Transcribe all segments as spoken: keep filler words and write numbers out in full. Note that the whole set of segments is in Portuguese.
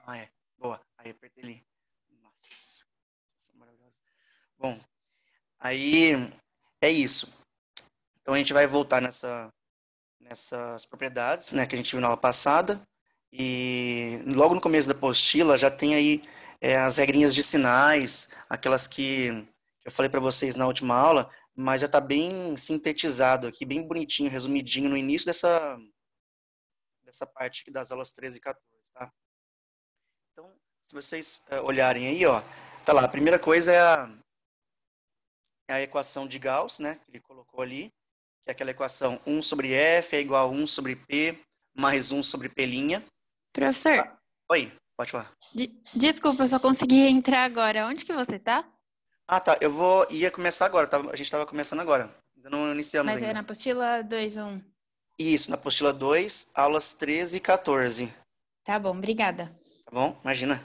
Ah, é. Boa. Aí apertei ali. Nossa. Nossa, maravilhoso. Bom, aí é isso. Então a gente vai voltar nessa, nessas propriedades, né, que a gente viu na aula passada. E logo no começo da apostila já tem aí é, as regrinhas de sinais, aquelas que eu falei para vocês na última aula, mas já está bem sintetizado aqui, bem bonitinho, resumidinho no início dessa, dessa parte aqui das aulas treze e quatorze, tá? Então, se vocês é, olharem aí, ó, tá lá, a primeira coisa é a, é a equação de Gauss, né, que ele colocou ali, que é aquela equação um sobre F é igual a um sobre P mais um sobre P'. Professor, Ah, oi, pode falar. de- desculpa, eu só consegui entrar agora. Onde que você tá? Ah, tá. Eu vou ia começar agora. Tava, a gente estava começando agora. Ainda não iniciamos Mas é ainda. na apostila dois um. Isso, na apostila dois, aulas treze e quatorze. Tá bom, obrigada. Tá bom? Imagina.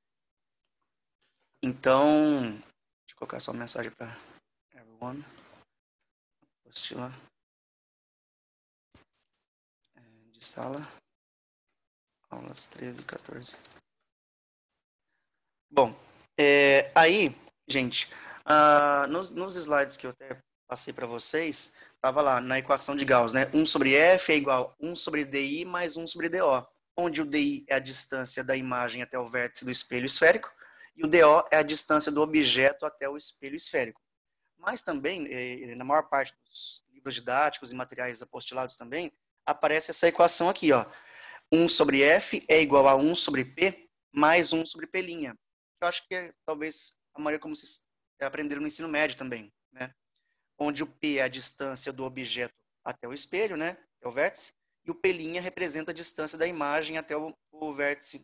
Então, deixa eu colocar só uma mensagem para everyone. Apostila é, de sala, aulas treze e quatorze. Bom, é, aí, gente, ah, nos, nos slides que eu até passei para vocês, estava lá na equação de Gauss, né? um sobre F é igual a um sobre D I mais um sobre D O, onde o D I é a distância da imagem até o vértice do espelho esférico e o D O é a distância do objeto até o espelho esférico. Mas também, eh, na maior parte dos livros didáticos e materiais apostilados também, aparece essa equação aqui, ó. um sobre F é igual a um sobre P mais um sobre P'. Eu acho que é, talvez, a maneira como vocês aprenderam no ensino médio também, né? Onde o P é a distância do objeto até o espelho, né? Até o vértice, e o P' representa a distância da imagem até o, o vértice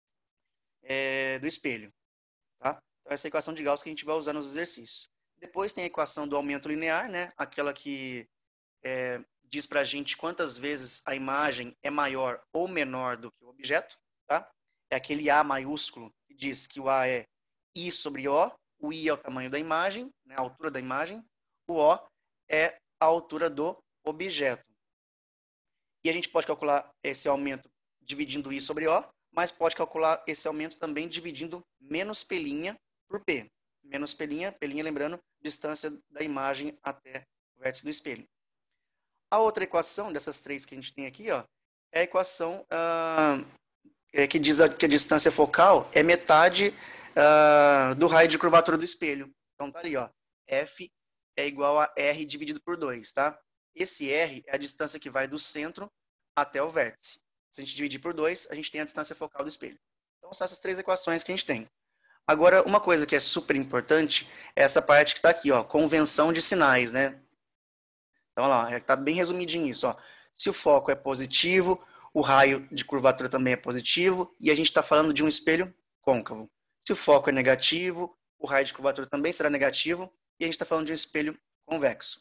é, do espelho, tá? Então, essa é a equação de Gauss que a gente vai usar nos exercícios. Depois tem a equação do aumento linear, né? Aquela que é, diz para a gente quantas vezes a imagem é maior ou menor do que o objeto, tá? É aquele A maiúsculo que diz que o A é I sobre O, o I é o tamanho da imagem, né, a altura da imagem, o O é a altura do objeto. E a gente pode calcular esse aumento dividindo I sobre O, mas pode calcular esse aumento também dividindo menos P' por P. Menos P', P', lembrando, distância da imagem até o vértice do espelho. A outra equação, dessas três que a gente tem aqui, ó, é a equação ah, é, que diz a, que a distância focal é metade ah, do raio de curvatura do espelho. Então tá ali, ó, F é igual a R dividido por dois, tá? Esse R é a distância que vai do centro até o vértice. Se a gente dividir por dois, a gente tem a distância focal do espelho. Então são essas três equações que a gente tem. Agora, uma coisa que é super importante é essa parte que está aqui, ó, convenção de sinais, né? Então, lá, está bem resumidinho isso. Ó. Se o foco é positivo, o raio de curvatura também é positivo, e a gente está falando de um espelho côncavo. Se o foco é negativo, o raio de curvatura também será negativo, e a gente está falando de um espelho convexo.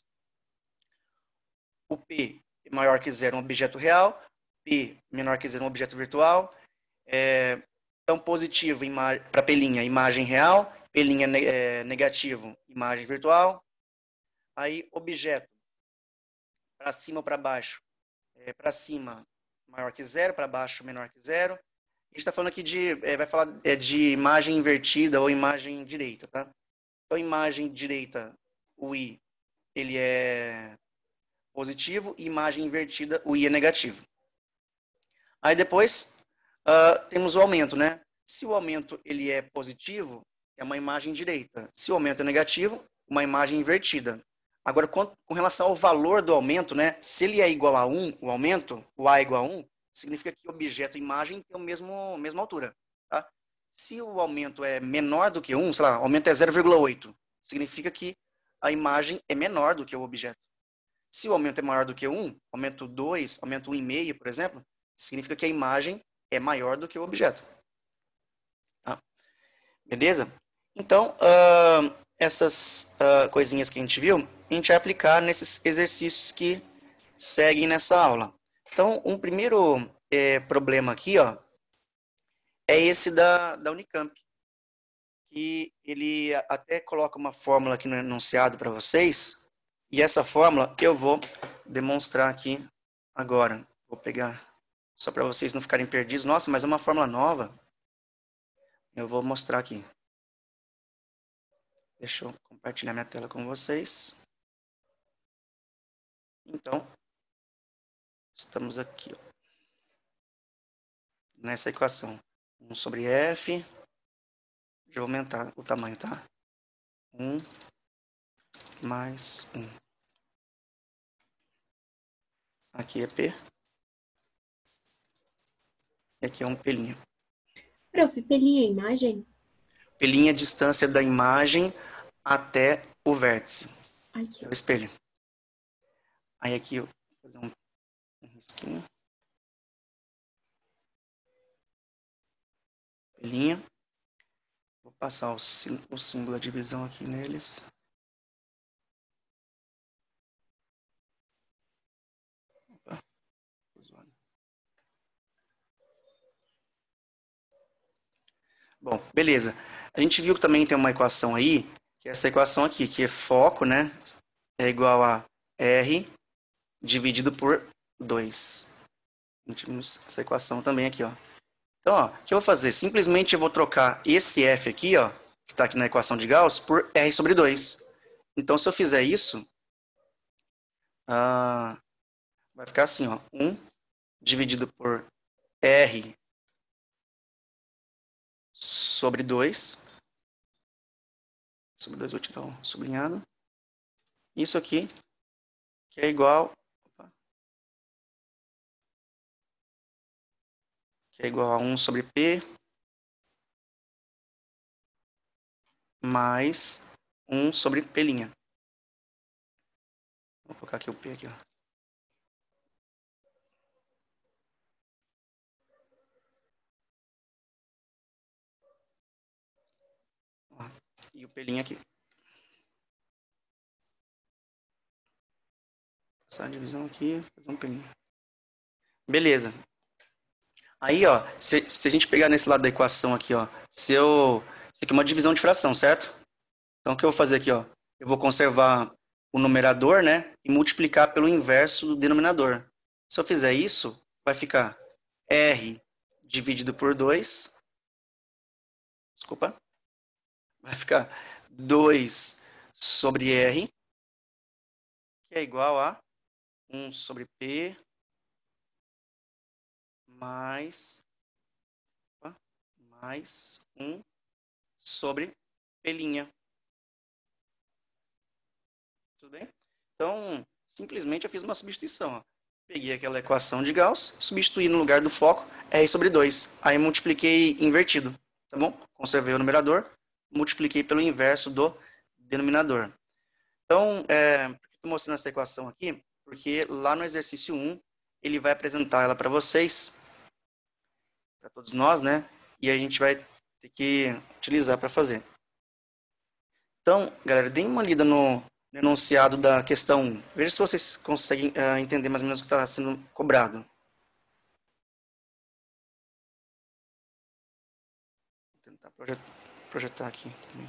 O P é maior que zero, um objeto real, P menor que zero, um objeto virtual. É, então, positivo para P', imagem real, P' é negativo, imagem virtual. Aí, objeto para cima ou para baixo, é, para cima maior que zero, para baixo menor que zero. A gente está falando aqui de, é, vai falar é, de imagem invertida ou imagem direita, tá? Então, imagem direita, o I, ele é positivo, e imagem invertida, o I é negativo. Aí depois, uh, temos o aumento, né? Se o aumento ele é positivo, é uma imagem direita. Se o aumento é negativo, uma imagem invertida. Agora, com, com relação ao valor do aumento, né? Se ele é igual a um, o aumento, o A é igual a um, significa que o objeto e imagem tem a mesmo, mesma altura. Tá? Se o aumento é menor do que um, sei lá, o aumento é zero vírgula oito, significa que a imagem é menor do que o objeto. Se o aumento é maior do que um, aumento dois, aumento um vírgula cinco, por exemplo, significa que a imagem é maior do que o objeto. Tá? Beleza? Então, uh, essas uh, coisinhas que a gente viu, a gente vai aplicar nesses exercícios que seguem nessa aula. Então, um primeiro é, problema aqui, ó, é esse da, da Unicamp, que ele até coloca uma fórmula aqui no enunciado para vocês, e essa fórmula eu vou demonstrar aqui agora. Vou pegar só para vocês não ficarem perdidos. Nossa, mas é uma fórmula nova. Eu vou mostrar aqui. Deixa eu compartilhar minha tela com vocês. Então, estamos aqui, ó, nessa equação. um sobre F. Deixa eu aumentar o tamanho, tá? um mais um. Aqui é P. E aqui é um pelinho. Prof, pelinha a imagem? Pelinha é a distância da imagem até o vértice. Aqui. É o espelho. Aí aqui eu vou fazer um, um risquinho. Pelinha. Vou passar o, sim, o símbolo de divisão aqui neles. Opa. Bom, beleza. A gente viu que também tem uma equação aí, que é essa equação aqui, que é foco, né? É igual a R dividido por dois. A gente viu essa equação também aqui, ó. Então, ó, o que eu vou fazer? Simplesmente eu vou trocar esse F aqui, ó, que está aqui na equação de Gauss, por R sobre dois. Então, se eu fizer isso, ah, vai ficar assim, ó, um dividido por R sobre dois. Sobre dois, vou tirar um sublinhado. Isso aqui, que é igual... Opa, que é igual a um sobre P mais um sobre P'. Vou colocar aqui o P aqui, ó. Ó, e o P' aqui. Passar a divisão aqui, fazer um P'. Beleza. Aí, ó, se, se a gente pegar nesse lado da equação aqui, ó, se eu... Isso aqui é uma divisão de fração, certo? Então, o que eu vou fazer aqui, ó? Eu vou conservar o numerador, né? E multiplicar pelo inverso do denominador. Se eu fizer isso, vai ficar R dividido por dois. Desculpa. Vai ficar dois sobre R, que é igual a um sobre P mais, opa, mais um sobre P'. Tudo bem? Então, simplesmente eu fiz uma substituição. Ó. Peguei aquela equação de Gauss, substituí no lugar do foco R sobre dois. Aí multipliquei invertido, tá bom? Conservei o numerador, multipliquei pelo inverso do denominador. Então, é, por que estou mostrando essa equação aqui? Porque lá no exercício um, ele vai apresentar ela para vocês, para todos nós, né? E a gente vai ter que utilizar para fazer. Então, galera, deem uma lida no, no enunciado da questão um. Veja se vocês conseguem uh, entender mais ou menos o que está sendo cobrado. Vou tentar projetar, projetar aqui também.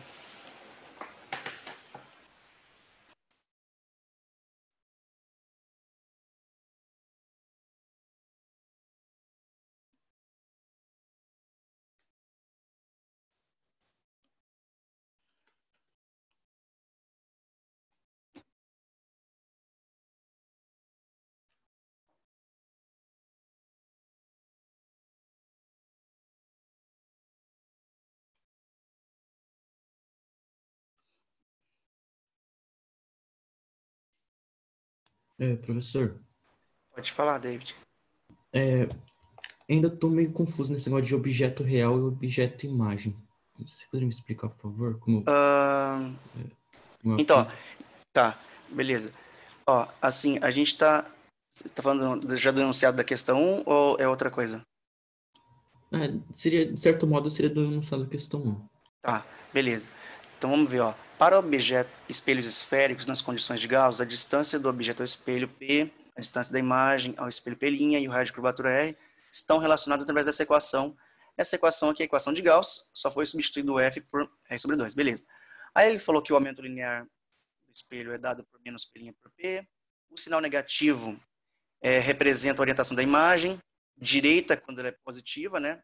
É, professor, Pode falar, David. é, ainda tô meio confuso nesse negócio de objeto real e objeto imagem. Você poderia me explicar, por favor? Como, Uh, como então, aqui? tá, beleza. Ó, assim, a gente está... Você está falando já do enunciado da questão um ou é outra coisa? É, seria, de certo modo, seria do enunciado da questão um. Tá, beleza. Então vamos ver, ó. Para objetos, espelhos esféricos nas condições de Gauss, a distância do objeto ao espelho P, a distância da imagem ao espelho P' e o raio de curvatura R estão relacionados através dessa equação. Essa equação aqui é a equação de Gauss, só foi substituído o F por R sobre dois, beleza. Aí ele falou que o aumento linear do espelho é dado por menos P' por P. O sinal negativo é, representa a orientação da imagem, direita quando ela é positiva, né?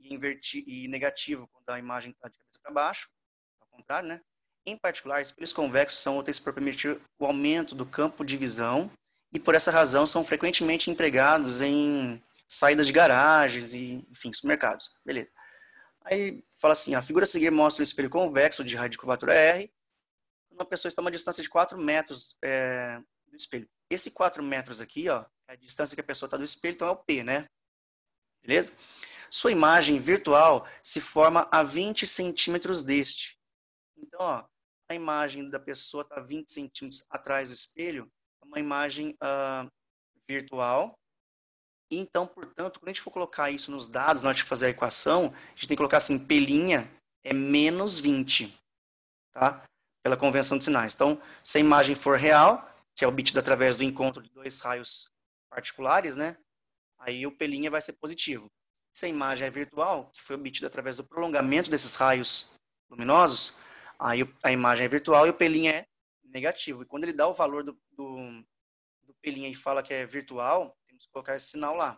e, inverti, e negativo quando a imagem está de cabeça para baixo, ao contrário, né? Em particular, espelhos convexos são úteis para permitir o aumento do campo de visão e, por essa razão, são frequentemente empregados em saídas de garagens e, enfim, supermercados. Beleza. Aí fala assim, a figura a seguir mostra um espelho convexo de raio de curvatura R, uma pessoa está a uma distância de quatro metros é, do espelho. Esse quatro metros aqui, ó, é a distância que a pessoa está do espelho, então é o P, né? Beleza? Sua imagem virtual se forma a vinte centímetros deste. Então, ó, a imagem da pessoa está vinte centímetros atrás do espelho, é uma imagem uh, virtual. E então, portanto, quando a gente for colocar isso nos dados, na hora de fazer a equação, a gente tem que colocar assim, P' é menos vinte, tá? Pela convenção de sinais. Então, se a imagem for real, que é obtida através do encontro de dois raios particulares, né? Aí o P' vai ser positivo. Se a imagem é virtual, que foi obtida através do prolongamento desses raios luminosos, aí a imagem é virtual e o P' é negativo. E quando ele dá o valor do, do, do P' e fala que é virtual, temos que colocar esse sinal lá.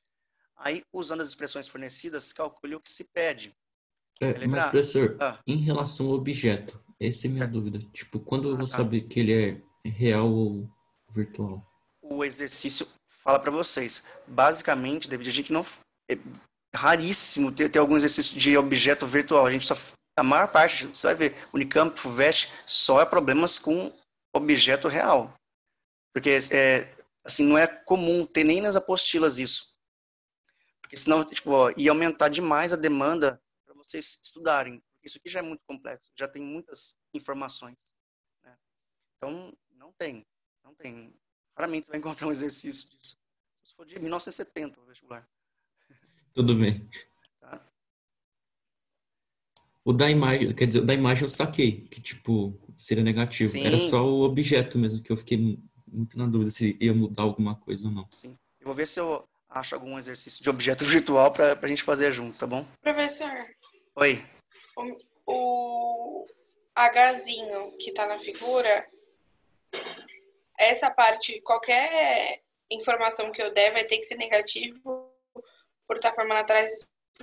Aí, usando as expressões fornecidas, calcule o que se pede. É, mas, Letra professor, A. Ah, em relação ao objeto, essa é a minha certo. dúvida. Tipo, quando eu Ah, vou tá. saber que ele é real ou virtual? O exercício fala para vocês. Basicamente, David, a gente não... É raríssimo ter, ter algum exercício de objeto virtual. A gente só... A maior parte, você vai ver, Unicamp, FUVEST, só é problemas com objeto real. Porque, é, assim, não é comum ter nem nas apostilas isso. Porque senão, tipo, ó, ia aumentar demais a demanda para vocês estudarem. Isso aqui já é muito complexo, já tem muitas informações, né? Então, não tem, não tem. Raramente você vai encontrar um exercício disso. Se for de mil novecentos e setenta, o vestibular. Tudo bem. Tá? O da imagem, quer dizer, o da imagem eu saquei, que tipo, seria negativo. Era Sim, só o objeto mesmo, que eu fiquei mu- muito na dúvida se ia mudar alguma coisa ou não. sim. Eu vou ver se eu acho algum exercício de objeto virtual para a gente fazer junto, tá bom? Professor, Oi. o, o Hzinho que tá na figura, essa parte, qualquer informação que eu der vai ter que ser negativo por estar formando atrás.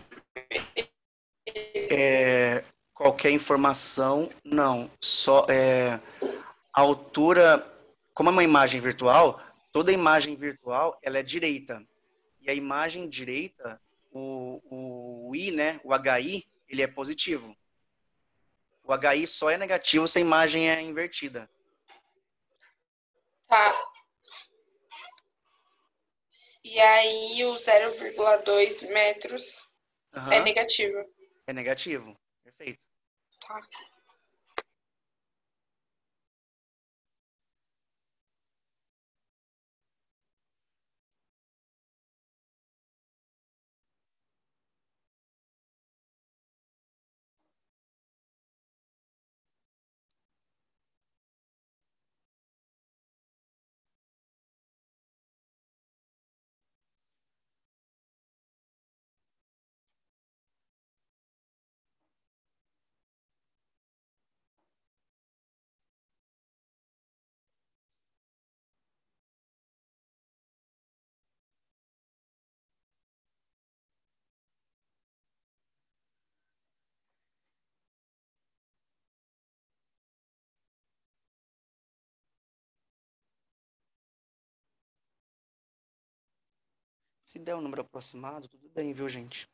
É, qualquer informação, não. Só é, a altura, como é uma imagem virtual, toda imagem virtual ela é direita. E a imagem direita, o, o I, né, o H I, ele é positivo. O H I só é negativo se a imagem é invertida. Tá. E aí o zero vírgula dois metros Uhum. é negativo. É negativo. Perfeito. Tá. Se der um número aproximado, tudo bem, viu, gente?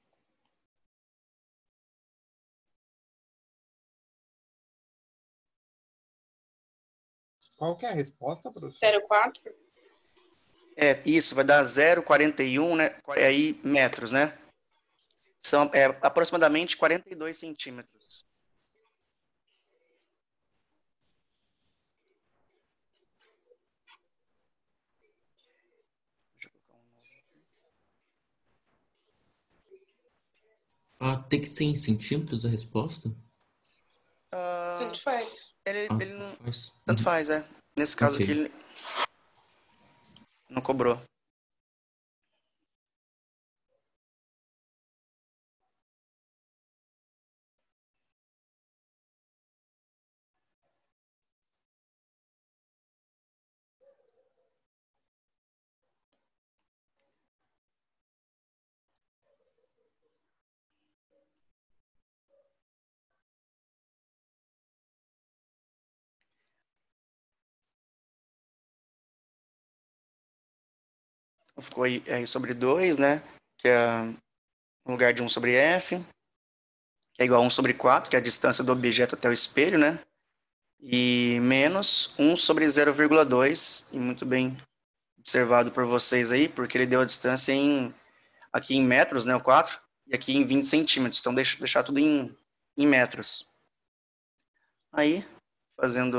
Qual que é a resposta, professor? zero vírgula quatro? É, isso, vai dar zero vírgula quarenta e um, né, aí, metros, né? São é, aproximadamente quarenta e dois centímetros. Deixa eu colocar um novo aqui. Ah, tem que ser em centímetros a resposta? Ah, Tanto faz. ele, Ah, ele não... faz. Tanto Uhum. faz, é. Nesse caso aqui, Ok. ele não cobrou. Ficou R sobre dois, né? Que é no lugar de um sobre F, que é igual a um sobre quatro, que é a distância do objeto até o espelho, né? E menos um sobre zero vírgula dois, e muito bem observado por vocês aí, porque ele deu a distância em, aqui em metros, né, o quatro, e aqui em vinte centímetros. Então, deixa deixar tudo em, em metros. Aí, fazendo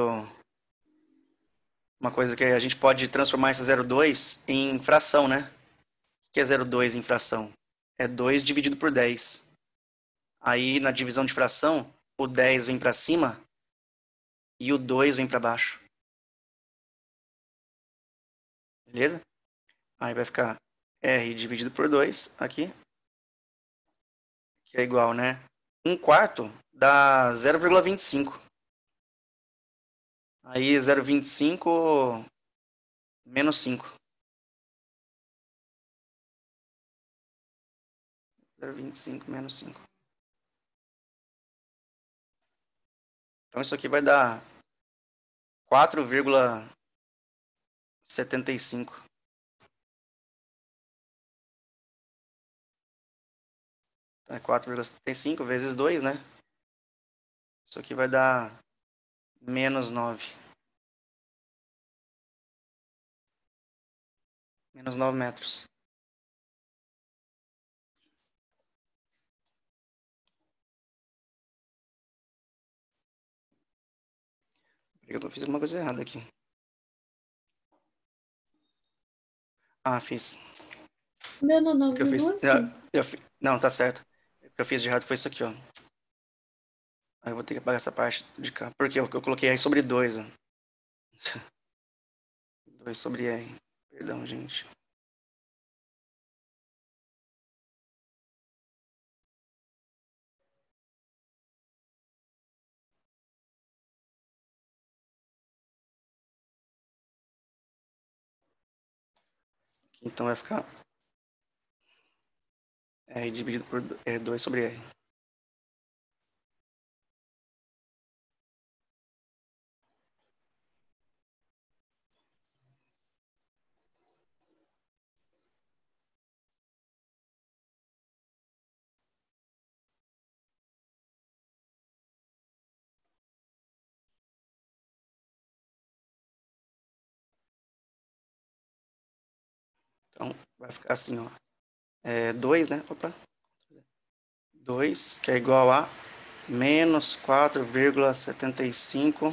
uma coisa que a gente pode transformar esse zero vírgula dois em fração, né? O que é zero vírgula dois em fração? É dois dividido por dez. Aí, na divisão de fração, o dez vem para cima e o dois vem para baixo. Beleza? Aí vai ficar R dividido por dois aqui, que é igual, né? um quarto dá zero vírgula vinte e cinco. Aí zero vírgula vinte e cinco menos cinco. zero vírgula vinte e cinco menos cinco. Então isso aqui vai dar quatro vírgula setenta e cinco. Então é quatro vírgula setenta e cinco vezes dois, né? Isso aqui vai dar menos nove. Menos nove metros. Eu fiz alguma coisa errada aqui. Ah, fiz. Meu não O que eu fiz? novecentos e Eu, cinco. eu, fi- não, tá certo. O que eu fiz de errado foi isso aqui, ó. Aí eu vou ter que apagar essa parte de cá. Porque eu, eu coloquei R sobre dois, ó. dois sobre R. Perdão, gente. Então vai ficar R dividido por é, dois sobre R. Então vai ficar assim, ó. É dois, né? Opa. dois, que é igual a menos quatro vírgula setenta e cinco.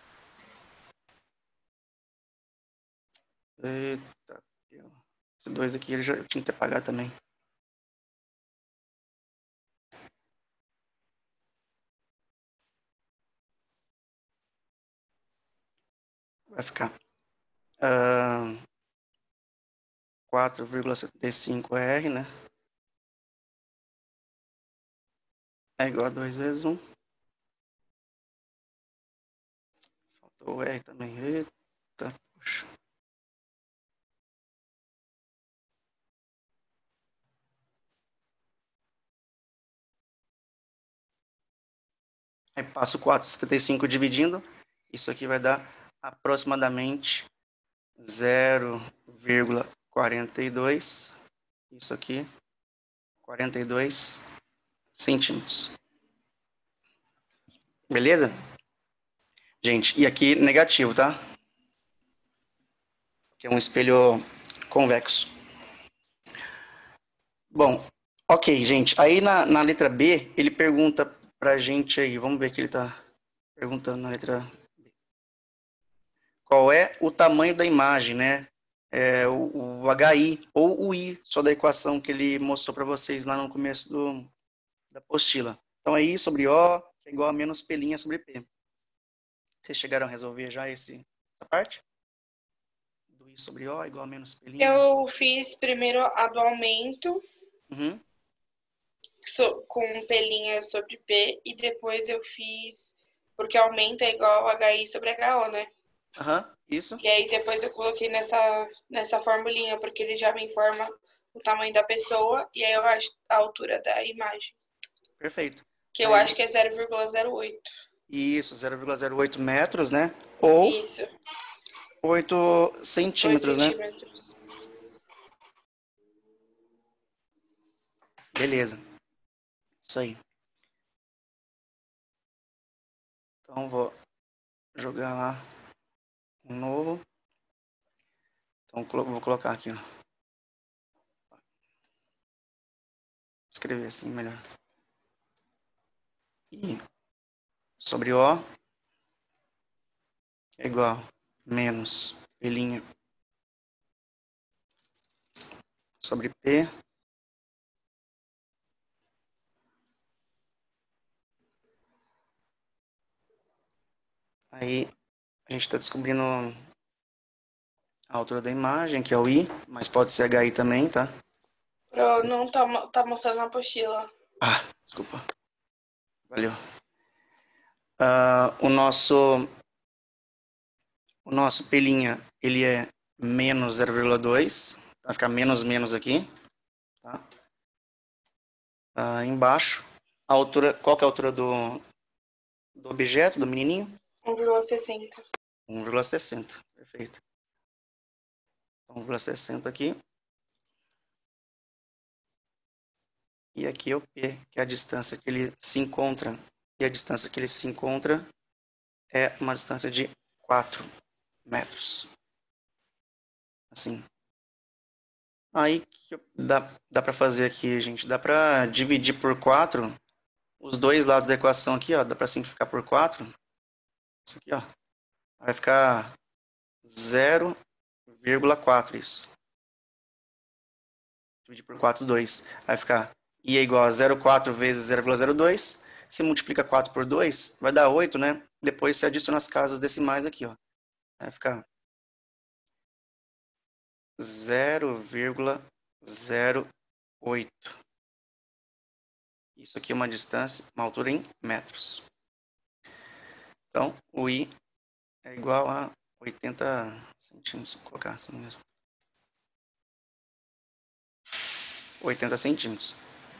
Eita, esse dois aqui ele já tinha que ter pagado também. Vai ficar uh, quatro vírgula setenta e cinco R, né? É igual a dois vezes um. Faltou o R também. Eita, poxa. Aí passo quatro vírgula setenta e cinco dividindo. Isso aqui vai dar aproximadamente zero vírgula quarenta e dois. Isso aqui, quarenta e dois centímetros. Beleza? Gente, e aqui negativo, tá? Que é um espelho convexo. Bom, ok, gente. Aí na, na letra B, ele pergunta pra gente aí, vamos ver o que ele tá perguntando na letra B. Qual é o tamanho da imagem, né? É, o, o H I ou o I, só da equação que ele mostrou para vocês lá no começo do, da apostila. Então, é I sobre O, que é igual a menos P' sobre P. Vocês chegaram a resolver já esse, essa parte? Do I sobre O igual a menos P'? Eu fiz primeiro a do aumento Uhum. so- com P' sobre P e depois eu fiz porque aumento é igual a H I sobre H O, né? Aham, uhum, isso. E aí depois eu coloquei nessa, nessa formulinha, porque ele já me informa o tamanho da pessoa e aí eu acho a altura da imagem. Perfeito. Que eu Aí, acho que é zero vírgula zero oito. isso, zero vírgula zero oito metros, né? Ou Isso, oito oito centímetros, né? centímetros. Beleza. Isso aí. Então, vou jogar lá um novo. Então, vou colocar aqui, ó. Escrever assim melhor. I sobre O é igual menos pelinha sobre P aí a gente está descobrindo a altura da imagem, que é o I, mas pode ser H I também, tá? Pro, não tá, mo- tá mostrando na apostila. Ah, desculpa. Valeu. Ah, o nosso o nosso pelinha, ele é menos zero vírgula dois, vai ficar menos menos aqui, tá? Ah, embaixo, a altura, qual que é a altura do, do objeto, do menininho? um vírgula sessenta. um vírgula sessenta, perfeito. um vírgula sessenta aqui. E aqui é o P, que é a distância que ele se encontra. E a distância que ele se encontra é uma distância de quatro metros. Assim. Aí que dá, dá para fazer aqui, gente. Dá para dividir por quatro os dois lados da equação aqui, ó. Dá para simplificar por quatro. Isso aqui, ó. Vai ficar zero vírgula quatro isso. Dividir por quatro, dois. Vai ficar I é igual a zero vírgula quatro vezes zero vírgula zero dois. Se multiplica quatro por dois, vai dar oito, né? Depois você adiciona as casas decimais aqui, ó. Vai ficar zero vírgula zero oito. Isso aqui é uma distância, uma altura em metros. Então, o I é igual a oitenta centímetros. Vou colocar assim mesmo. oitenta centímetros.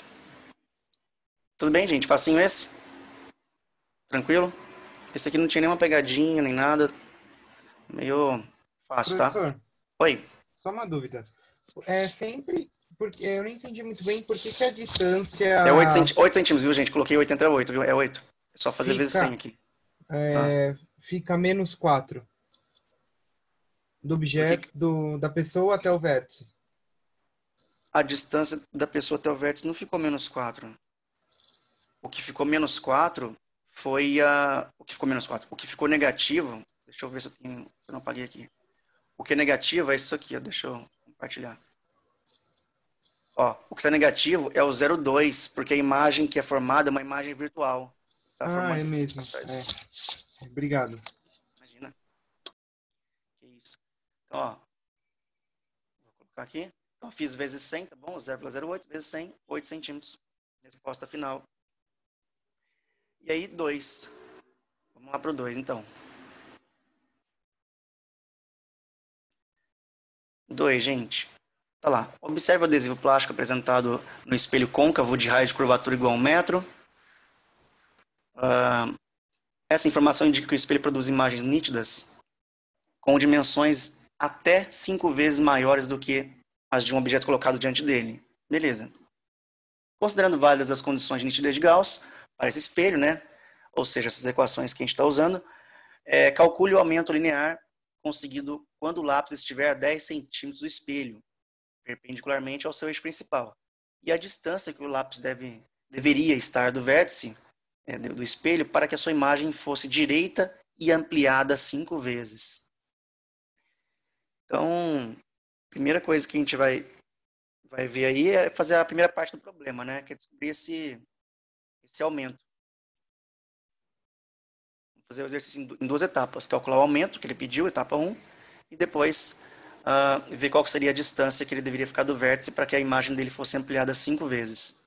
Tudo bem, gente? Facinho esse? Tranquilo? Esse aqui não tinha nenhuma pegadinha, nem nada. Meio fácil, tá? Professor, Oi. só uma dúvida. É sempre... Porque eu não entendi muito bem por que, que a distância É oito centímetros, viu, gente? Coloquei oitenta e oito, viu? É oito. É só fazer Fica- vezes cem aqui. é, fica menos quatro do objeto, do, da pessoa até o vértice. A distância da pessoa até o vértice não ficou menos quatro. O que ficou menos quatro foi a... O que ficou menos quatro? O que ficou negativo... Deixa eu ver se eu, tenho... se eu não apaguei aqui. O que é negativo é isso aqui, ó. Deixa eu compartilhar. Ó, o que está negativo é o zero vírgula dois, porque a imagem que é formada é uma imagem virtual. Tá Ah, formando... é mesmo. É. Obrigado. Imagina. Que isso. Então, ó. Vou colocar aqui. Então, fiz vezes cem, tá bom? zero vírgula zero oito vezes cem, oito centímetros. Resposta final. E aí, dois. Vamos lá para o dois, então. dois, gente. Tá lá. Observe o adesivo plástico apresentado no espelho côncavo de raio de curvatura igual a um metro. Uh, essa informação indica que o espelho produz imagens nítidas com dimensões até cinco vezes maiores do que as de um objeto colocado diante dele. Beleza. Considerando válidas as condições de nitidez de Gauss para esse espelho, né? Ou seja, essas equações que a gente está usando, é, calcule o aumento linear conseguido quando o lápis estiver a dez centímetros do espelho, perpendicularmente ao seu eixo principal. E a distância que o lápis deve, deveria estar do vértice é, do espelho para que a sua imagem fosse direita e ampliada cinco vezes. Então, a primeira coisa que a gente vai, vai ver aí é fazer a primeira parte do problema, né? Que é descobrir esse, esse aumento. Vamos fazer o exercício em duas etapas. Calcular o aumento que ele pediu, etapa um, e depois uh, ver qual seria a distância que ele deveria ficar do vértice para que a imagem dele fosse ampliada cinco vezes.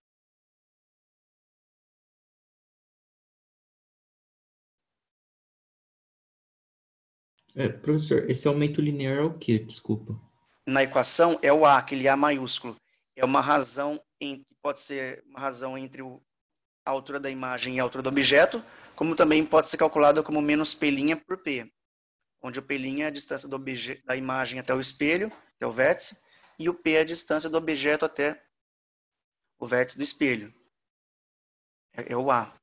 É, professor, esse aumento linear é o quê? Desculpa. Na equação é o A, aquele A maiúsculo. É uma razão, em, pode ser uma razão entre o, a altura da imagem e a altura do objeto, como também pode ser calculada como menos pelinha por P, onde o pelinha é a distância do objeto, da imagem até o espelho, até o vértice, e o P é a distância do objeto até o vértice do espelho. É, é o A.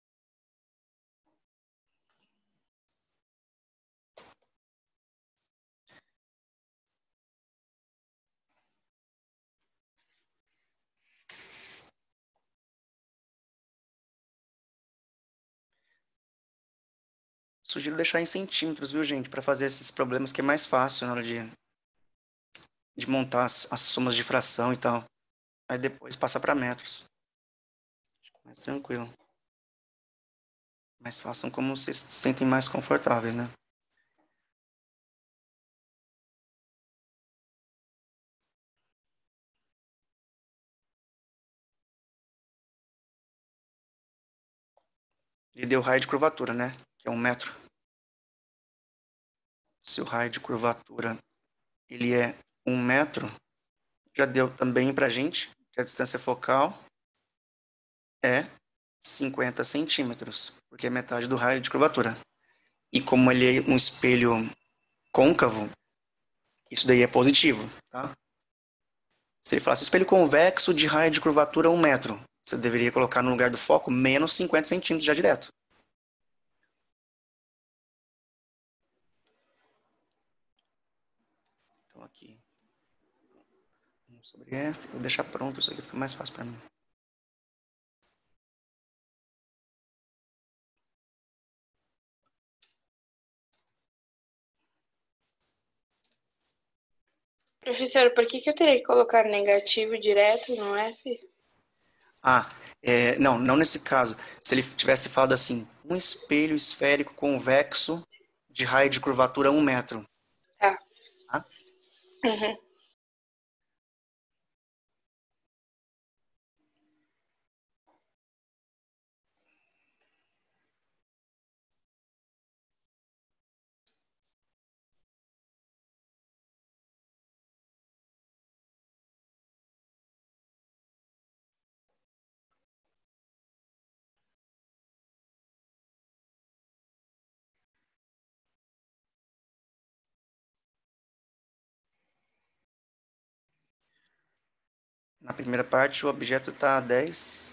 Sugiro deixar em centímetros, viu, gente? Para fazer esses problemas que é mais fácil na hora de, de montar as, as somas de fração e tal. Aí depois passar para metros. Mais tranquilo. Mas façam como vocês se sentem mais confortáveis, né? Ele deu raio de curvatura, né? Que é um metro. Se o raio de curvatura ele é um metro, já deu também pra gente que a distância focal é cinquenta centímetros, porque é metade do raio de curvatura. E como ele é um espelho côncavo, isso daí é positivo, tá? Se ele falasse espelho convexo de raio de curvatura um metro, você deveria colocar no lugar do foco menos cinquenta centímetros já direto. Então aqui, um sobre F, vou deixar pronto, isso aqui fica mais fácil para mim. Professor, por que que eu teria que colocar negativo direto no F? Ah, é, não, não nesse caso. Se ele tivesse falado assim, um espelho esférico convexo de raio de curvatura um metro. Tá. Tá? Uhum. Na primeira parte, o objeto está a dez.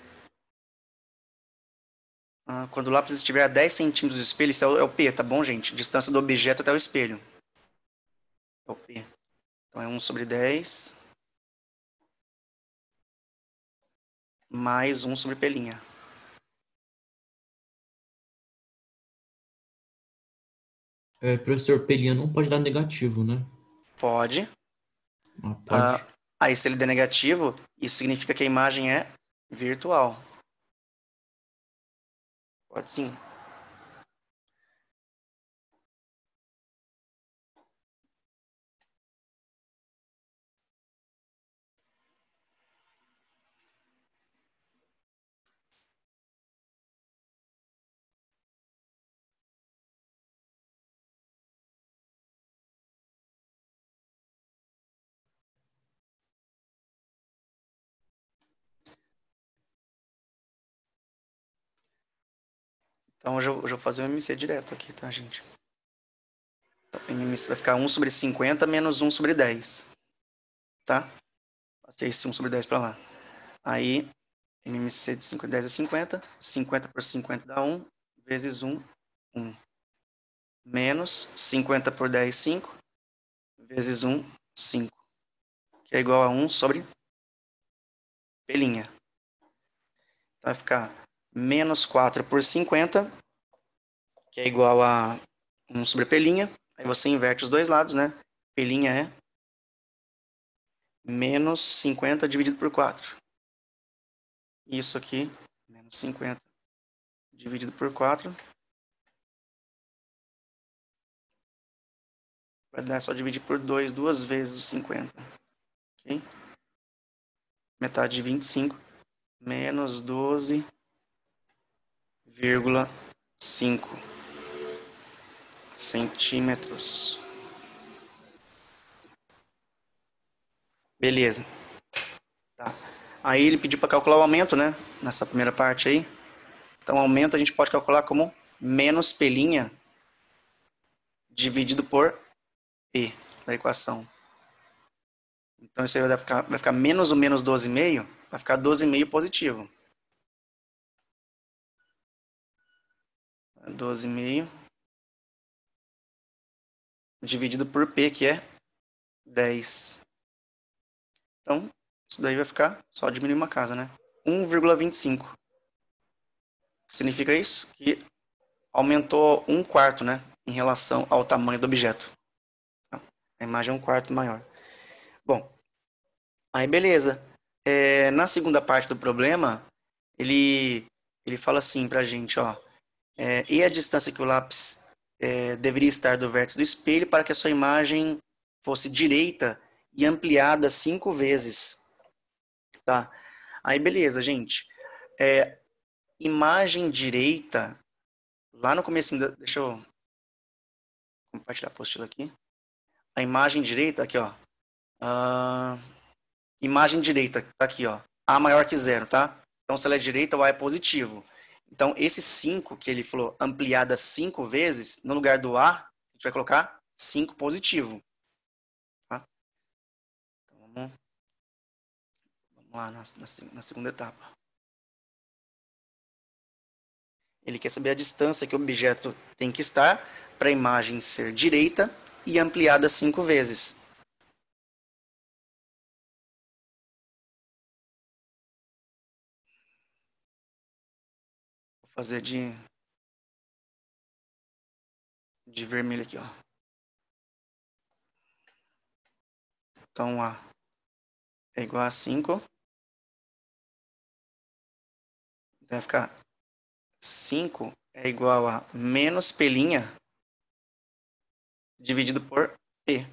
Ah, quando o lápis estiver a dez centímetros do espelho, isso é o, é o P, tá bom, gente? Distância do objeto até o espelho. É o P. Então é um sobre dez mais um sobre P'. É, professor, P' não pode dar negativo, né? Pode. Ah, Ah, pode. aí, se ele der negativo, isso significa que a imagem é virtual. Pode sim. Então, hoje eu, hoje eu vou fazer o M C direto aqui, tá, gente? Então, M M C vai ficar um sobre cinquenta menos um sobre dez. Tá? Passei esse um sobre dez para lá. Aí, M M C de cinco e dez é cinquenta. cinquenta por cinquenta dá um. Vezes um, um. Menos cinquenta por dez, cinco. Vezes um, cinco. Que é igual a um sobre P'. Então, vai ficar menos quatro por cinquenta, que é igual a um sobre P'. Aí você inverte os dois lados, né? P' é menos cinquenta dividido por quatro. Isso aqui, menos cinquenta dividido por quatro. Vai dar só dividir por dois, duas vezes os cinquenta. Ok? Metade de vinte e cinco menos doze vírgula cinco centímetros. Beleza. Tá. Aí ele pediu para calcular o aumento, né? Nessa primeira parte aí. Então, o aumento a gente pode calcular como menos P' dividido por P da equação. Então, isso aí vai ficar, vai ficar menos o menos doze vírgula cinco. Vai ficar doze vírgula cinco positivo. doze vírgula cinco dividido por P, que é dez. Então, isso daí vai ficar só diminuir uma casa, né? um vírgula vinte e cinco. O que significa isso? Que aumentou um quarto, né? Em relação ao tamanho do objeto. A imagem é um quarto maior. Bom, aí beleza. É, na segunda parte do problema, ele, ele fala assim pra gente, ó. É, e a distância que o lápis é, deveria estar do vértice do espelho para que a sua imagem fosse direita e ampliada cinco vezes. Tá? Aí beleza, gente. É, imagem direita, lá no comecinho, da, deixa eu compartilhar a apostila aqui. A imagem direita, aqui ó. Ah, imagem direita, tá aqui ó. A maior que zero, tá? Então se ela é direita, o A é positivo. Então esse cinco que ele falou, ampliada cinco vezes, no lugar do A, a gente vai colocar cinco positivo. Tá? Então vamos, vamos lá na, na, na segunda etapa. Ele quer saber a distância que o objeto tem que estar para a imagem ser direita e ampliada cinco vezes. Vou fazer de, de vermelho aqui, ó. Então, A é igual a cinco. Vai ficar cinco é igual a menos P' dividido por P.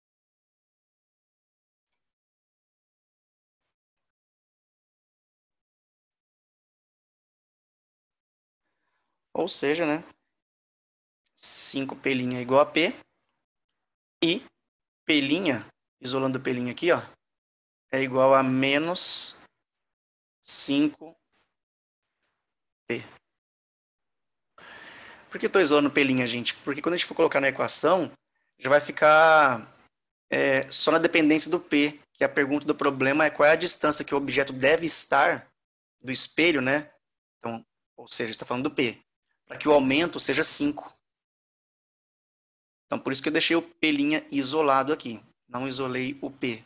Ou seja, né? cinco P' é igual a P. E P', isolando o P' aqui, ó, é igual a menos cinco P. Por que eu estou isolando o P', gente? Porque quando a gente for colocar na equação, já vai ficar é, só na dependência do P, que a pergunta do problema é qual é a distância que o objeto deve estar do espelho, né? Então, ou seja, está falando do P, para que o aumento seja cinco. Então, por isso que eu deixei o P' isolado aqui. Não isolei o P.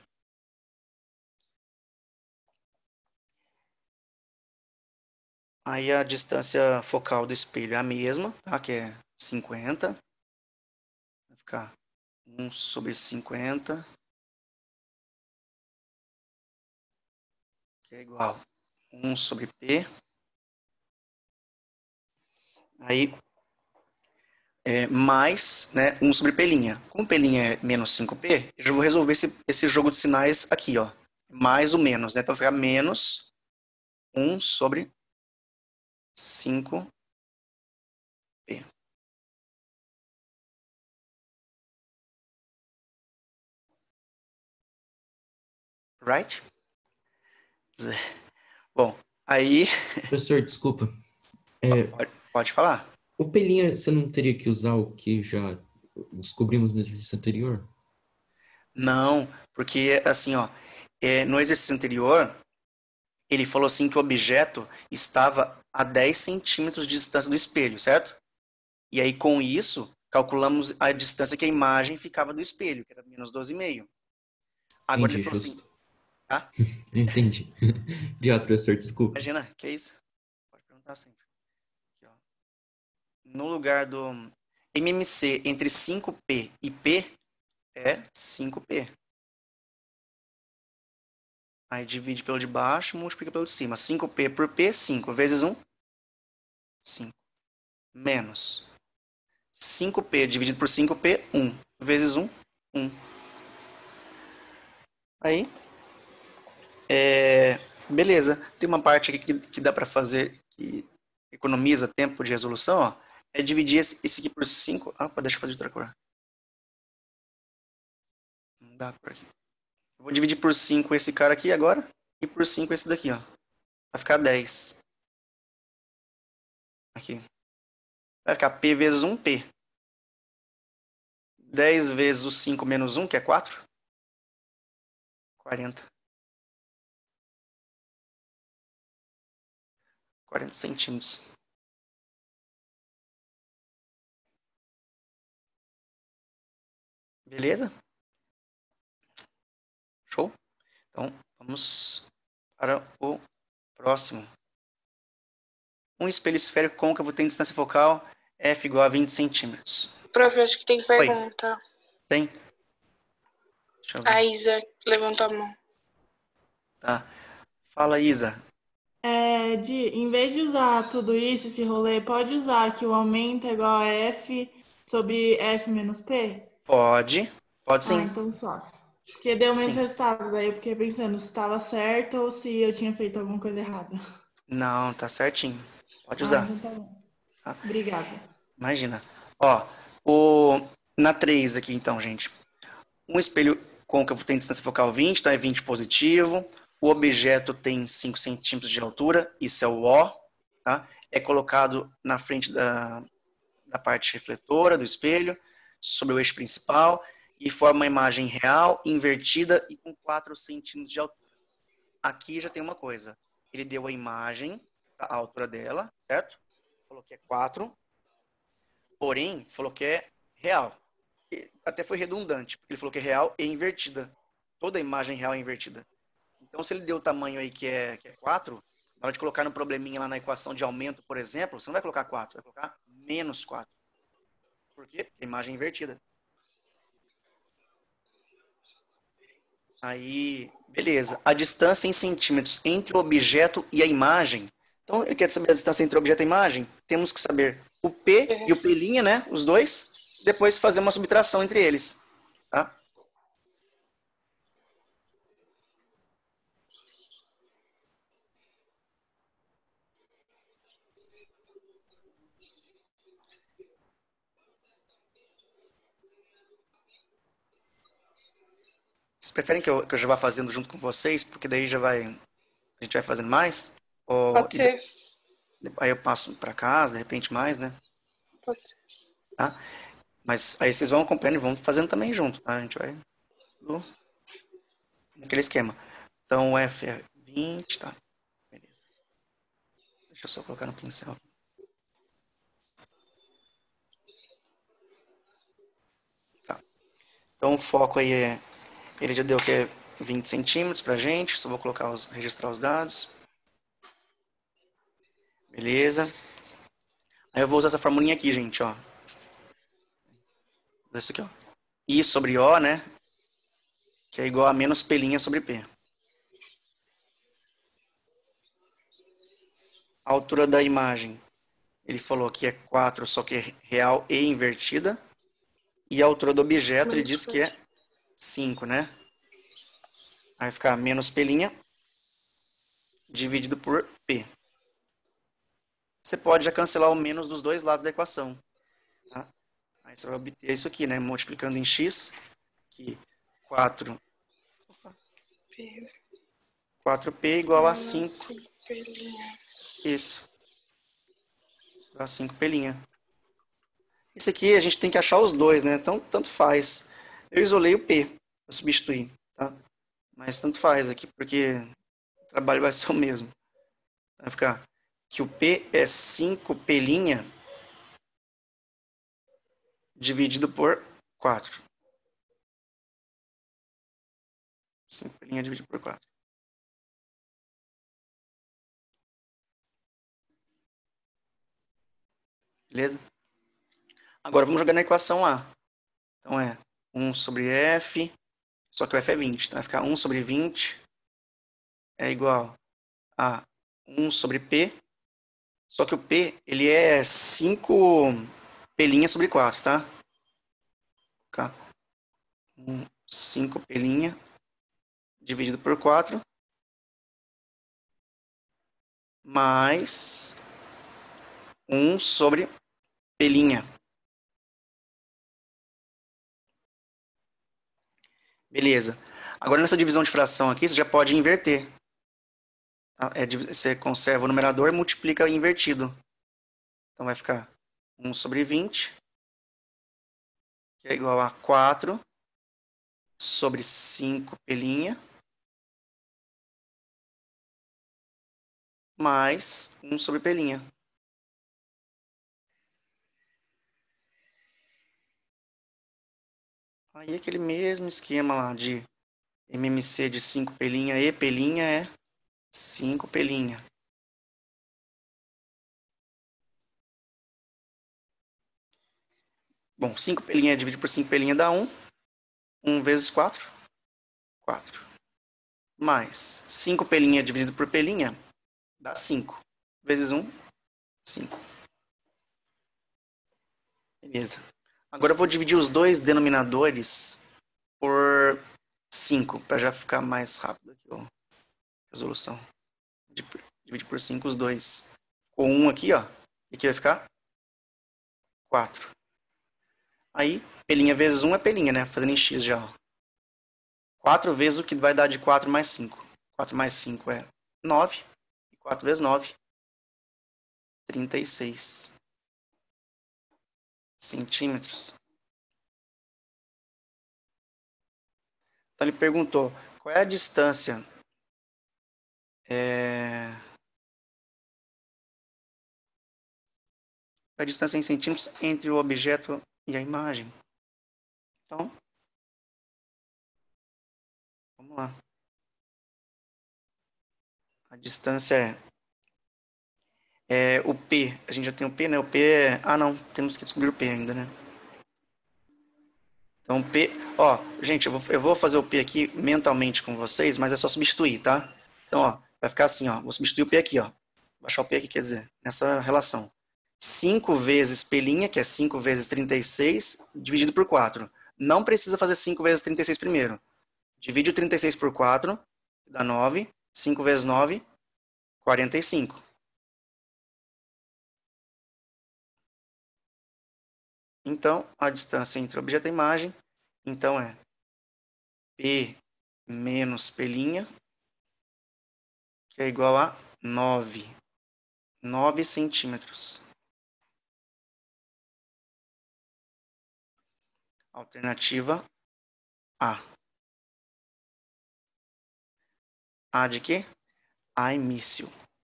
Aí a distância focal do espelho é a mesma, tá? Que é cinquenta. Vai ficar um sobre cinquenta. Que é igual a um sobre P. Aí, é, mais, né, um sobre P'. Como P' é menos cinco P, eu já vou resolver esse, esse jogo de sinais aqui, ó. Mais o menos, né? Então vai ficar menos um sobre cinco P. Right? Bom, aí... Professor, desculpa. É, Pode, pode falar. o P' você não teria que usar o que já descobrimos no exercício anterior? Não, porque assim, ó, é, no exercício anterior, ele falou assim que o objeto estava a dez centímetros de distância do espelho, certo? E aí, com isso, calculamos a distância que a imagem ficava do espelho, que era menos doze vírgula cinco. Agora Entendi, ele falou assim, justo. tá? Entendi. Obrigado, professor, desculpe. Imagina, que é isso? Pode perguntar sempre. Aqui, ó. No lugar do M M C entre cinco P e P é cinco P. Aí divide pelo de baixo, multiplica pelo de cima. cinco P por P, cinco vezes um, cinco. Menos cinco P dividido por cinco P, um. Vezes um, um. Aí, é, beleza. Tem uma parte aqui que, que dá para fazer, que economiza tempo de resolução, ó. É dividir esse, esse aqui por cinco. Ah, deixa eu fazer de outra cor. Não dá por aqui. Eu vou dividir por cinco esse cara aqui agora. E por cinco esse daqui, ó. Vai ficar dez. Aqui. Vai ficar P vezes um, P. dez vezes o cinco menos um, que é quatro. quarenta. quarenta centímetros. Beleza? Show? Então, vamos para o próximo. Um espelho esférico côncavo tem distância focal F igual a vinte centímetros. Prof, acho que tem pergunta. Tem? Deixa eu ver. A Isa levantou a mão. Tá. Fala, Isa. É, de, em vez de usar tudo isso, esse rolê, pode usar que o aumento é igual a F sobre F menos P? Pode. Pode Ah, sim. então só. Porque deu o mesmo Sim. resultado, daí eu fiquei pensando se estava certo ou se eu tinha feito alguma coisa errada. Não, tá certinho. Pode Ah, usar. então tá bom. Tá. Obrigada. Imagina. Ó, o... na três aqui, então, gente. Um espelho côncavo tem distância focal vinte, então é vinte positivo. O objeto tem cinco centímetros de altura, isso é o O, tá? É colocado na frente da, da parte refletora do espelho, sobre o eixo principal, e forma uma imagem real, invertida e com quatro centímetros de altura. Aqui já tem uma coisa. Ele deu a imagem, a altura dela, certo? Falou que é quatro, porém, falou que é real. Até foi redundante, porque ele falou que é real e invertida. Toda a imagem real é invertida. Então, se ele deu o tamanho aí que é, que é quatro, na hora de colocar no probleminha lá na equação de aumento, por exemplo, você não vai colocar quatro, vai colocar menos quatro. Por quê? Porque a imagem é invertida. Aí, beleza. A distância em centímetros entre o objeto e a imagem. Então, ele quer saber a distância entre o objeto e a imagem. Temos que saber o P e o P', né? Os dois. Depois fazer uma subtração entre eles. Tá? Vocês preferem que eu, que eu já vá fazendo junto com vocês? Porque daí já vai... A gente vai fazendo mais? Ou, Pode ser. Aí eu passo para casa, de repente mais, né? Pode ser. Tá? Mas aí vocês vão acompanhando e vão fazendo também junto, tá? A gente vai no, naquele esquema. Então o F é vinte, tá? Beleza. Deixa eu só colocar no pincel aqui. Tá. Então o foco aí é... Ele já deu que é vinte centímetros pra gente. Só vou colocar os, registrar os dados. Beleza. Aí eu vou usar essa formulinha aqui, gente, ó. Isso aqui, ó. I sobre O, né? Que é igual a menos P' sobre P. A altura da imagem, ele falou que é quatro, só que é real e invertida. E a altura do objeto, ele disse que é cinco, né? Aí vai ficar menos P' dividido por P. Você pode já cancelar o menos dos dois lados da equação. Tá? Aí você vai obter isso aqui, né? Multiplicando em x, que quatro... quatro P igual a cinco. Isso. Igual a cinco P'. Esse aqui a gente tem que achar os dois, né? Então, tanto faz. Eu isolei o P para substituir, tá? Mas tanto faz aqui, porque o trabalho vai ser o mesmo. Vai ficar que o P é cinco P' dividido por quatro. cinco P' dividido por quatro. Beleza? Agora vamos jogar na equação A. Então é um sobre F, só que o F é vinte. Então vai ficar um sobre vinte é igual a um sobre P. Só que o P, ele é cinco P' sobre quatro, tá? Tá? cinco P' dividido por quatro. Mais um sobre P'. Beleza. Agora nessa divisão de fração aqui, você já pode inverter. Tá? É, você conserva o numerador e multiplica invertido. Então vai ficar um sobre vinte, que é igual a quatro sobre cinco P', mais um sobre P'. Aí aquele mesmo esquema lá de M M C de cinco P' e P' é cinco P'. Bom, cinco P' dividido por cinco P' dá um. um vezes quatro, quatro. Mais cinco P' dividido por P' dá cinco. Vezes um, cinco. Beleza. Agora eu vou dividir os dois denominadores por cinco, para já ficar mais rápido aqui a resolução. Dividir por cinco os dois. Com um aqui, ó. E aqui vai ficar quatro. Aí, P' vezes um é P', né? Fazendo em x já, ó. quatro vezes o que vai dar de quatro mais cinco. quatro mais cinco é nove. E quatro vezes nove, trinta e seis centímetros. Então ele perguntou, qual é a distância é... a distância em centímetros entre o objeto e a imagem? Então, vamos lá. A distância é, é o P. A gente já tem o P, né? O P é... Ah, não. Temos que descobrir o P ainda, né? Então, P... Ó, gente, eu vou, eu vou fazer o P aqui mentalmente com vocês, mas é só substituir, tá? Então, ó, vai ficar assim, ó. Vou substituir o P aqui, ó. Vou baixar o P aqui, quer dizer, nessa relação. cinco vezes P', que é cinco vezes trinta e seis, dividido por quatro. Não precisa fazer cinco vezes trinta e seis primeiro. Divide o trinta e seis por quatro, dá nove. cinco vezes nove, quarenta e cinco. Então, a distância entre o objeto e a imagem, então é P menos P', que é igual a nove. nove centímetros. Alternativa A. A de quê? Ai, míssil.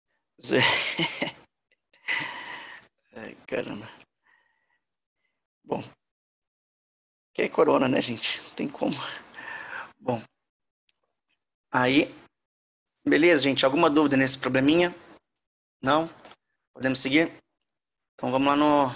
Ai, caramba. Bom. Que é corona, né, gente? Não tem como. Bom. Aí. Beleza, gente? Alguma dúvida nesse probleminha? Não? Podemos seguir? Então vamos lá no...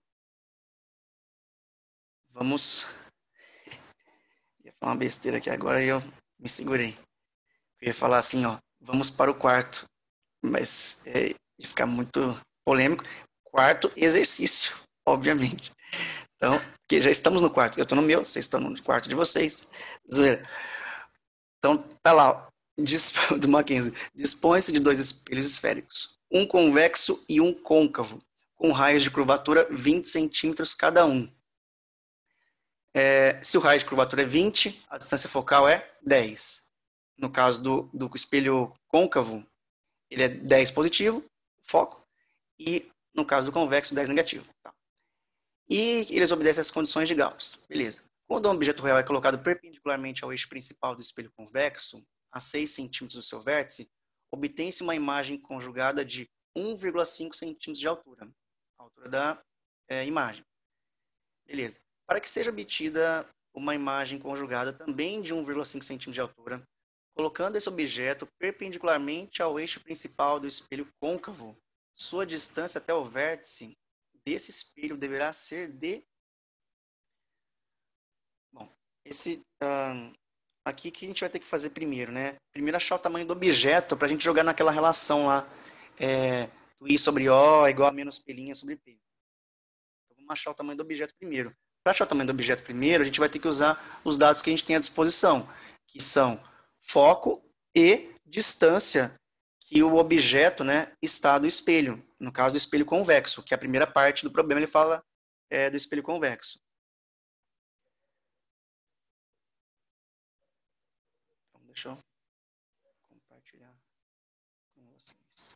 Vamos... Ia falar uma besteira aqui agora e eu me segurei. Eu ia falar assim, ó. Vamos para o quarto. Mas é, ia ficar muito polêmico. Quarto exercício, obviamente. Então, porque já estamos no quarto. Eu estou no meu, vocês estão no quarto de vocês. Zoeira. Então, tá lá. Do Mackenzie. Dispõe-se de dois espelhos esféricos. Um convexo e um côncavo. Com raios de curvatura vinte centímetros cada um. É, se o raio de curvatura é vinte, a distância focal é dez. No caso do, do espelho côncavo, ele é dez positivo, foco, e no caso do convexo, dez negativo. Tá. E eles obedecem às condições de Gauss. Beleza. Quando um objeto real é colocado perpendicularmente ao eixo principal do espelho convexo, a seis centímetros do seu vértice, obtém-se uma imagem conjugada de um vírgula cinco centímetros de altura. A altura da é, imagem. Beleza. Para que seja obtida uma imagem conjugada também de um vírgula cinco centímetros de altura, colocando esse objeto perpendicularmente ao eixo principal do espelho côncavo, sua distância até o vértice desse espelho deverá ser de... Bom, esse um, aqui que a gente vai ter que fazer primeiro, né? Primeiro achar o tamanho do objeto para a gente jogar naquela relação lá, é, do I sobre O é igual a menos P' sobre P. Então, vamos achar o tamanho do objeto primeiro. Para achar o tamanho do objeto primeiro, a gente vai ter que usar os dados que a gente tem à disposição, que são foco e distância que o objeto, né, está do espelho. No caso do espelho convexo, que é a primeira parte do problema, ele fala é, do espelho convexo. Então, deixa eu compartilhar com vocês.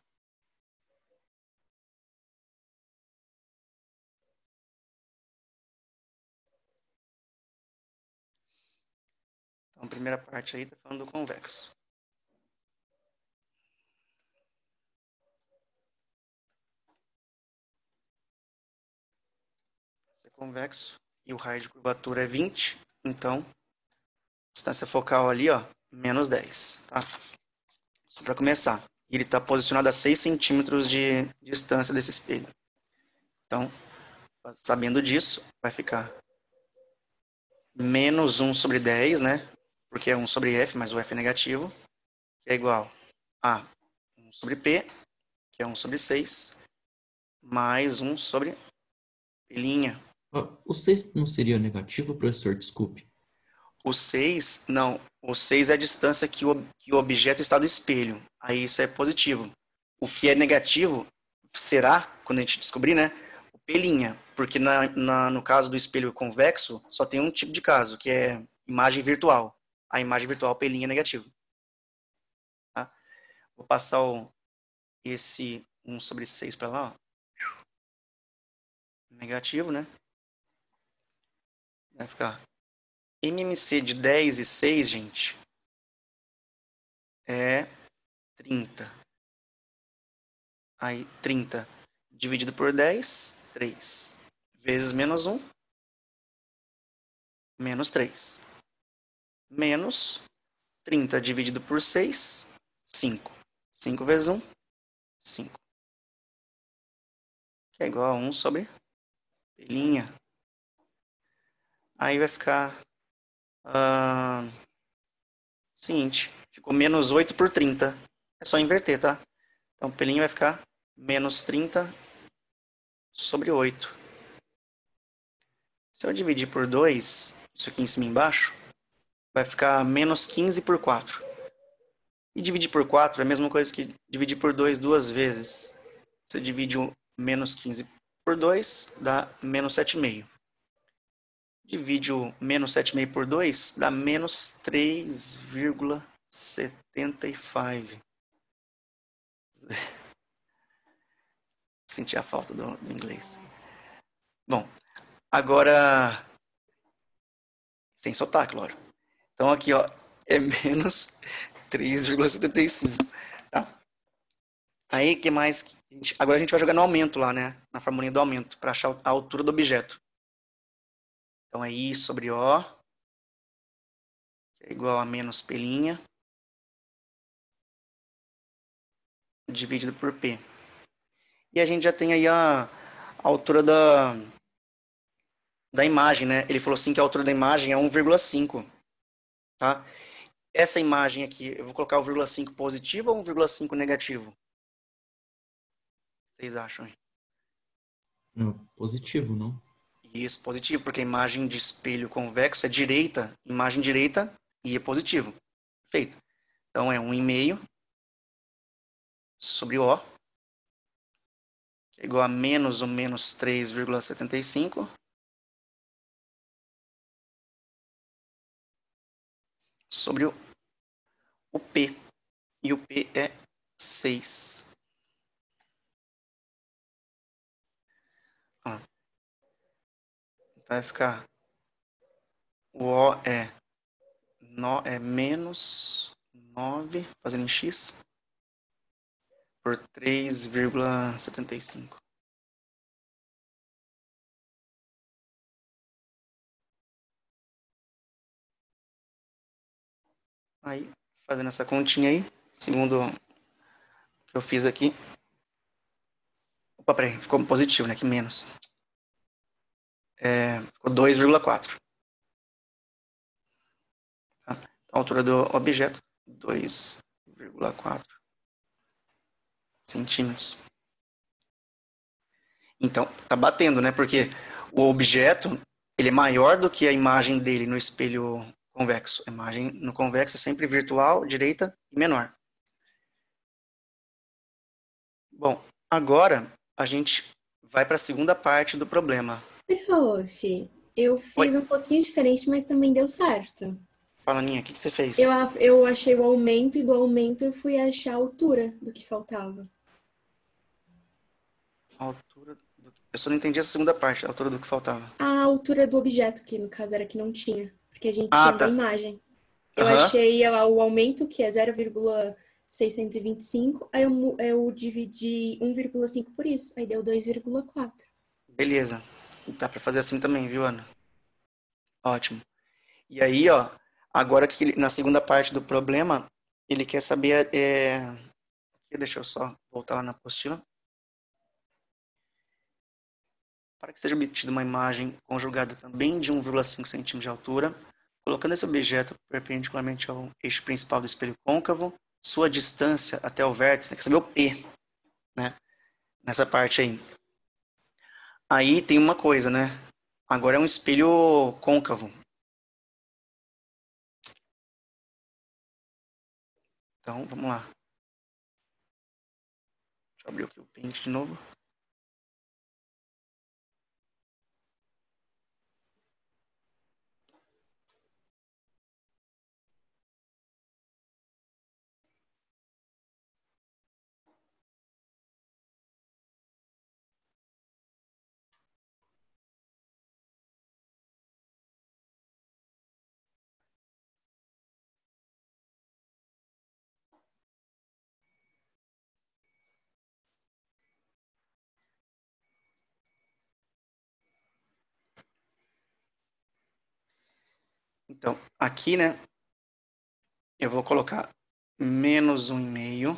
Então, a primeira parte aí está falando do convexo. Isso é convexo. E o raio de curvatura é vinte. Então, distância focal ali, ó, menos dez. Tá? Só para começar. Ele está posicionado a seis centímetros de distância desse espelho. Então, sabendo disso, vai ficar menos um sobre dez, né? Porque é um sobre F, mas o F é negativo. Que é igual a um sobre P, que é um sobre seis, mais um sobre P'. Ah, o seis não seria negativo, professor? Desculpe. O seis, não. O seis é a distância que o, que o objeto está do espelho. Aí isso é positivo. O que é negativo será, quando a gente descobrir, né? O P'. Porque na, na, no caso do espelho convexo, só tem um tipo de caso, que é imagem virtual. A imagem virtual P' é negativo. Tá? Vou passar o, esse um sobre seis para lá. Ó. Negativo, né? Vai ficar M M C de dez e seis, gente, é trinta. Aí, trinta dividido por dez, três. Vezes menos um, menos três. Menos trinta dividido por seis, cinco. cinco vezes um, cinco. Que é igual a um sobre P'. Aí vai ficar... Uh, seguinte, ficou menos oito por trinta. É só inverter, tá? Então, P' vai ficar menos trinta sobre oito. Se eu dividir por dois, isso aqui em cima e embaixo, vai ficar menos quinze por quatro. E dividir por quatro é a mesma coisa que dividir por dois duas vezes. Você divide o menos quinze por dois, dá menos sete vírgula cinco. Divide o menos sete vírgula cinco por dois, dá menos três vírgula setenta e cinco. Senti a falta do, do inglês. Bom, agora... Sem sotaque, Laura. Então aqui, ó, é menos três vírgula setenta e cinco. Tá? Aí, que mais? Agora a gente vai jogar no aumento lá, né? Na formulinha do aumento, para achar a altura do objeto. Então é I sobre O, que é igual a menos P', dividido por P. E a gente já tem aí a, a altura da, da imagem, né? Ele falou assim que a altura da imagem é um vírgula cinco. Tá? Essa imagem aqui, eu vou colocar o vírgula cinco positivo ou um vírgula cinco negativo? O que vocês acham? Não, positivo, não? Isso, positivo, porque a imagem de espelho convexo é direita, imagem direita e é positivo. Perfeito. Então é um vírgula cinco sobre O, que é igual a menos ou menos três vírgula setenta e cinco. Sobre o, o P. E o P é seis. Ah. Então vai ficar... O O é, no, é menos nove, fazendo em X, por três vírgula setenta e cinco. Aí, fazendo essa continha aí, segundo o que eu fiz aqui. Opa, peraí, ficou positivo, né? Que menos. É, ficou dois vírgula quatro. Tá? A altura do objeto, dois vírgula quatro centímetros. Então, tá batendo, né? Porque o objeto, ele é maior do que a imagem dele no espelho convexo. A imagem no convexo é sempre virtual, direita e menor. Bom, agora a gente vai para a segunda parte do problema. Prof, eu fiz Oi. um pouquinho diferente, mas também deu certo. Fala, Aninha, o que, que você fez? Eu, a- eu achei o aumento e do aumento eu fui achar a altura do que faltava. A altura do... Eu só não entendi essa segunda parte, a altura do que faltava. A altura do objeto, que no caso era que não tinha, porque a gente Ah, tinha tá. da imagem. Eu Aham. achei a- o aumento, que é zero vírgula seiscentos e vinte e cinco, aí eu, mu- eu dividi um vírgula cinco por isso, aí deu dois vírgula quatro. Beleza. Dá para fazer assim também, viu, Ana? Ótimo. E aí, ó, agora que ele- na segunda parte do problema, ele quer saber, é... aqui, deixa eu só voltar lá na apostila. Para que seja obtida uma imagem conjugada também de um vírgula cinco centímetros de altura, colocando esse objeto perpendicularmente ao eixo principal do espelho côncavo, sua distância até o vértice, tem que saber o P, né? Nessa parte aí. Aí tem uma coisa, né? Agora é um espelho côncavo. Então, vamos lá. Deixa eu abrir aqui o Paint de novo. Então, aqui, né, eu vou colocar menos um e meio,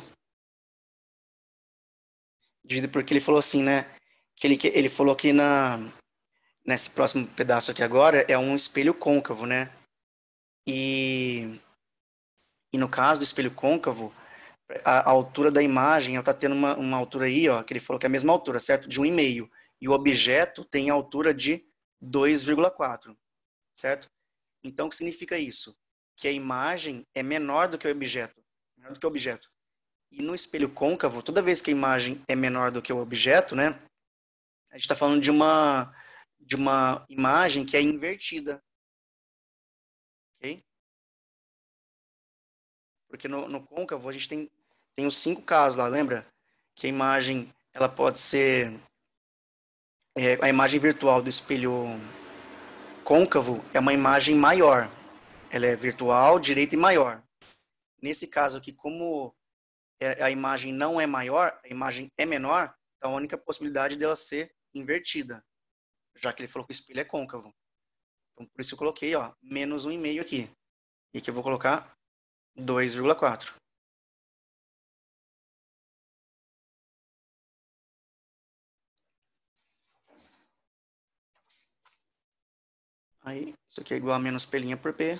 dividido porque ele falou assim, né, que ele, que ele falou que na, nesse próximo pedaço aqui agora é um espelho côncavo, né, e, e no caso do espelho côncavo, a, a altura da imagem, ela tá tendo uma, uma altura aí, ó, que ele falou que é a mesma altura, certo? De um e meio, e o objeto tem a altura de dois vírgula quatro, certo? Então, o que significa isso? Que a imagem é menor do que o objeto, menor do que o objeto. E no espelho côncavo, toda vez que a imagem é menor do que o objeto, né, a gente está falando de uma, de uma imagem que é invertida. Ok? Porque no, no côncavo a gente tem, tem os cinco casos lá, lembra? Que a imagem ela pode ser... É, a imagem virtual do espelho côncavo é uma imagem maior. Ela é virtual, direita e maior. Nesse caso aqui, como a imagem não é maior, a imagem é menor, então a única possibilidade dela ser invertida, já que ele falou que o espelho é côncavo. Então, por isso eu coloquei, ó, menos um e meio aqui. E aqui eu vou colocar dois vírgula quatro. Aí, isso aqui é igual a menos P' por P.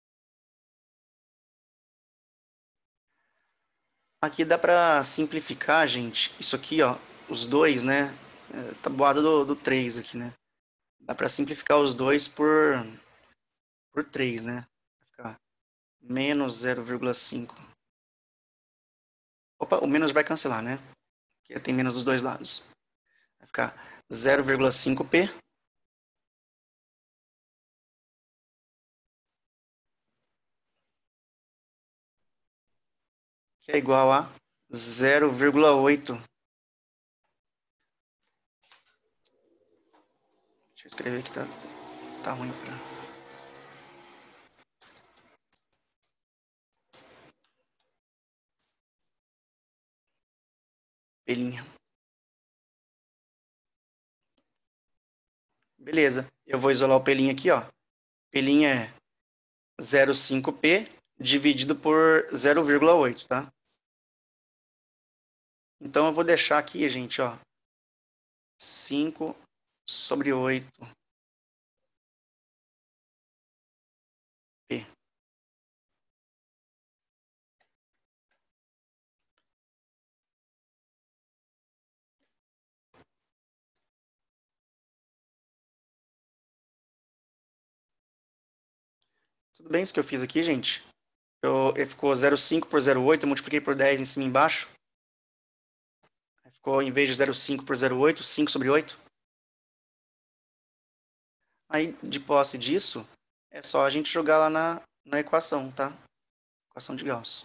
Aqui dá para simplificar, gente. Isso aqui, ó, os dois, né? É, tabuada do, do três aqui, né? Dá para simplificar os dois por, por três, né? Vai ficar menos zero vírgula cinco. Opa, o menos vai cancelar, né? Porque tem menos dos dois lados. Vai ficar zero vírgula cinco P. Que é igual a zero vírgula oito. Deixa eu escrever aqui, tá, tá ruim pra... Pelinha. Beleza. Eu vou isolar o pelinho aqui, ó. Pelinha é zero vírgula cinco P dividido por zero vírgula oito, tá? Então eu vou deixar aqui, gente, ó, cinco sobre oito P. Tudo bem isso que eu fiz aqui, gente? Eu, eu ficou zero vírgula cinco por zero vírgula oito, eu multipliquei por dez em cima e embaixo. Ficou, em vez de zero vírgula cinco por zero vírgula oito, cinco sobre oito. Aí, de posse disso, é só a gente jogar lá na, na equação, tá? Equação de Gauss.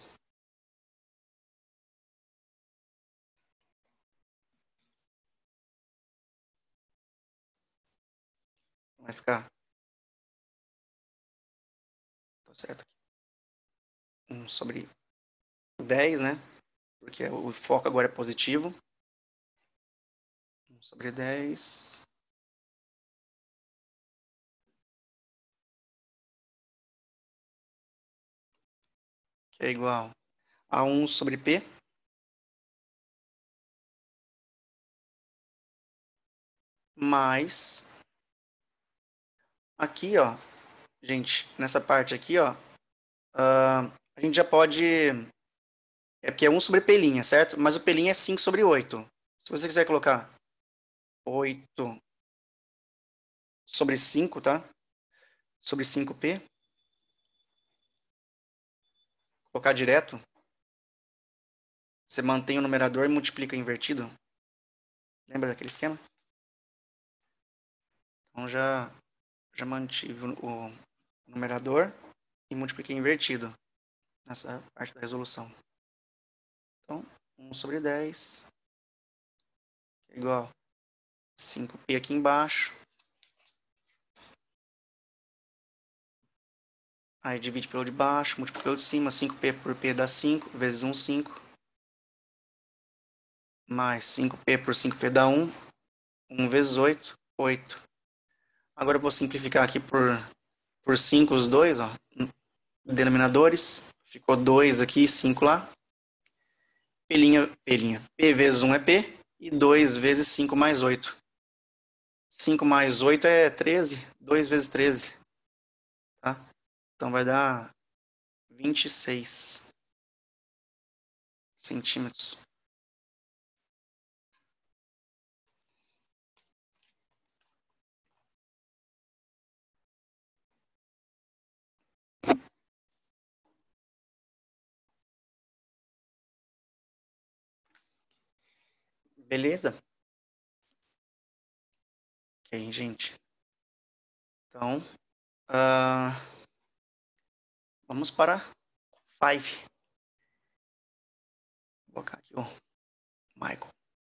Vai ficar... Tô certo aqui. um sobre dez, né? Porque o foco agora é positivo. um sobre dez é igual a um sobre P mais aqui, ó, gente, nessa parte aqui, ó, uh, a gente já pode, é porque é um sobre P', certo? Mas o P' é cinco sobre oito. Se você quiser colocar oito sobre cinco, tá? Sobre cinco P, colocar direto, você mantém o numerador e multiplica invertido. Lembra daquele esquema? Então já, já mantive o, o numerador e multipliquei invertido nessa parte da resolução. Então, um sobre dez é igual a cinco P aqui embaixo. Aí divide pelo de baixo, multiplica pelo de cima. cinco P por P dá cinco, vezes um, cinco. Mais cinco P por cinco P dá um. um vezes oito, oito. Agora eu vou simplificar aqui por, por cinco os dois, ó. Denominadores. Ficou dois aqui, cinco lá. P', P'. P vezes um é P. E dois vezes cinco mais oito. cinco mais oito é treze. dois vezes treze. Tá? Então vai dar vinte e seis centímetros. Beleza? Ok, gente. Então, uh, vamos para cinco. Vou colocar aqui o Michael.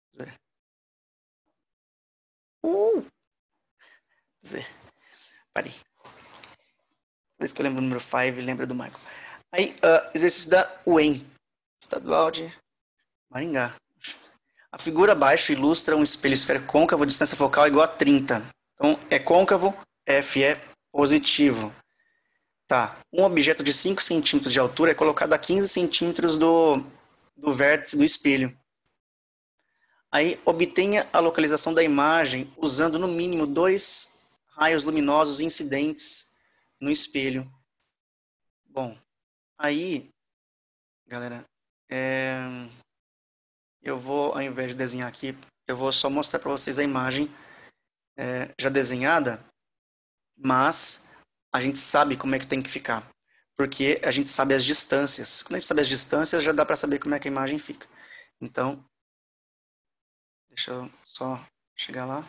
Uh! Zé. Parei. Toda vez que eu lembro do número cinco, lembra do Michael. Aí, uh, exercício da U E M, Estadual de Maringá. A figura abaixo ilustra um espelho esférico côncavo, distância focal igual a trinta. Então, é côncavo, F é positivo. Tá. Um objeto de cinco centímetros de altura é colocado a quinze centímetros do, do vértice do espelho. Aí, obtenha a localização da imagem usando, no mínimo, dois raios luminosos incidentes no espelho. Bom, aí, galera, é... eu vou, ao invés de desenhar aqui, eu vou só mostrar para vocês a imagem é, já desenhada, mas a gente sabe como é que tem que ficar, porque a gente sabe as distâncias. Quando a gente sabe as distâncias, já dá para saber como é que a imagem fica. Então, deixa eu só chegar lá.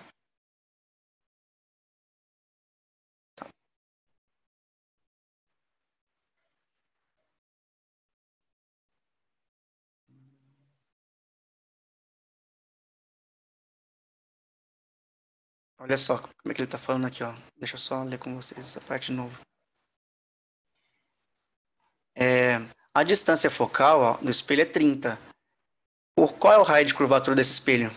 Tá. Olha só como é que ele está falando aqui, ó. Deixa eu só ler com vocês essa parte de novo. É, a distância focal, ó, do espelho é trinta. Por qual é o raio de curvatura desse espelho?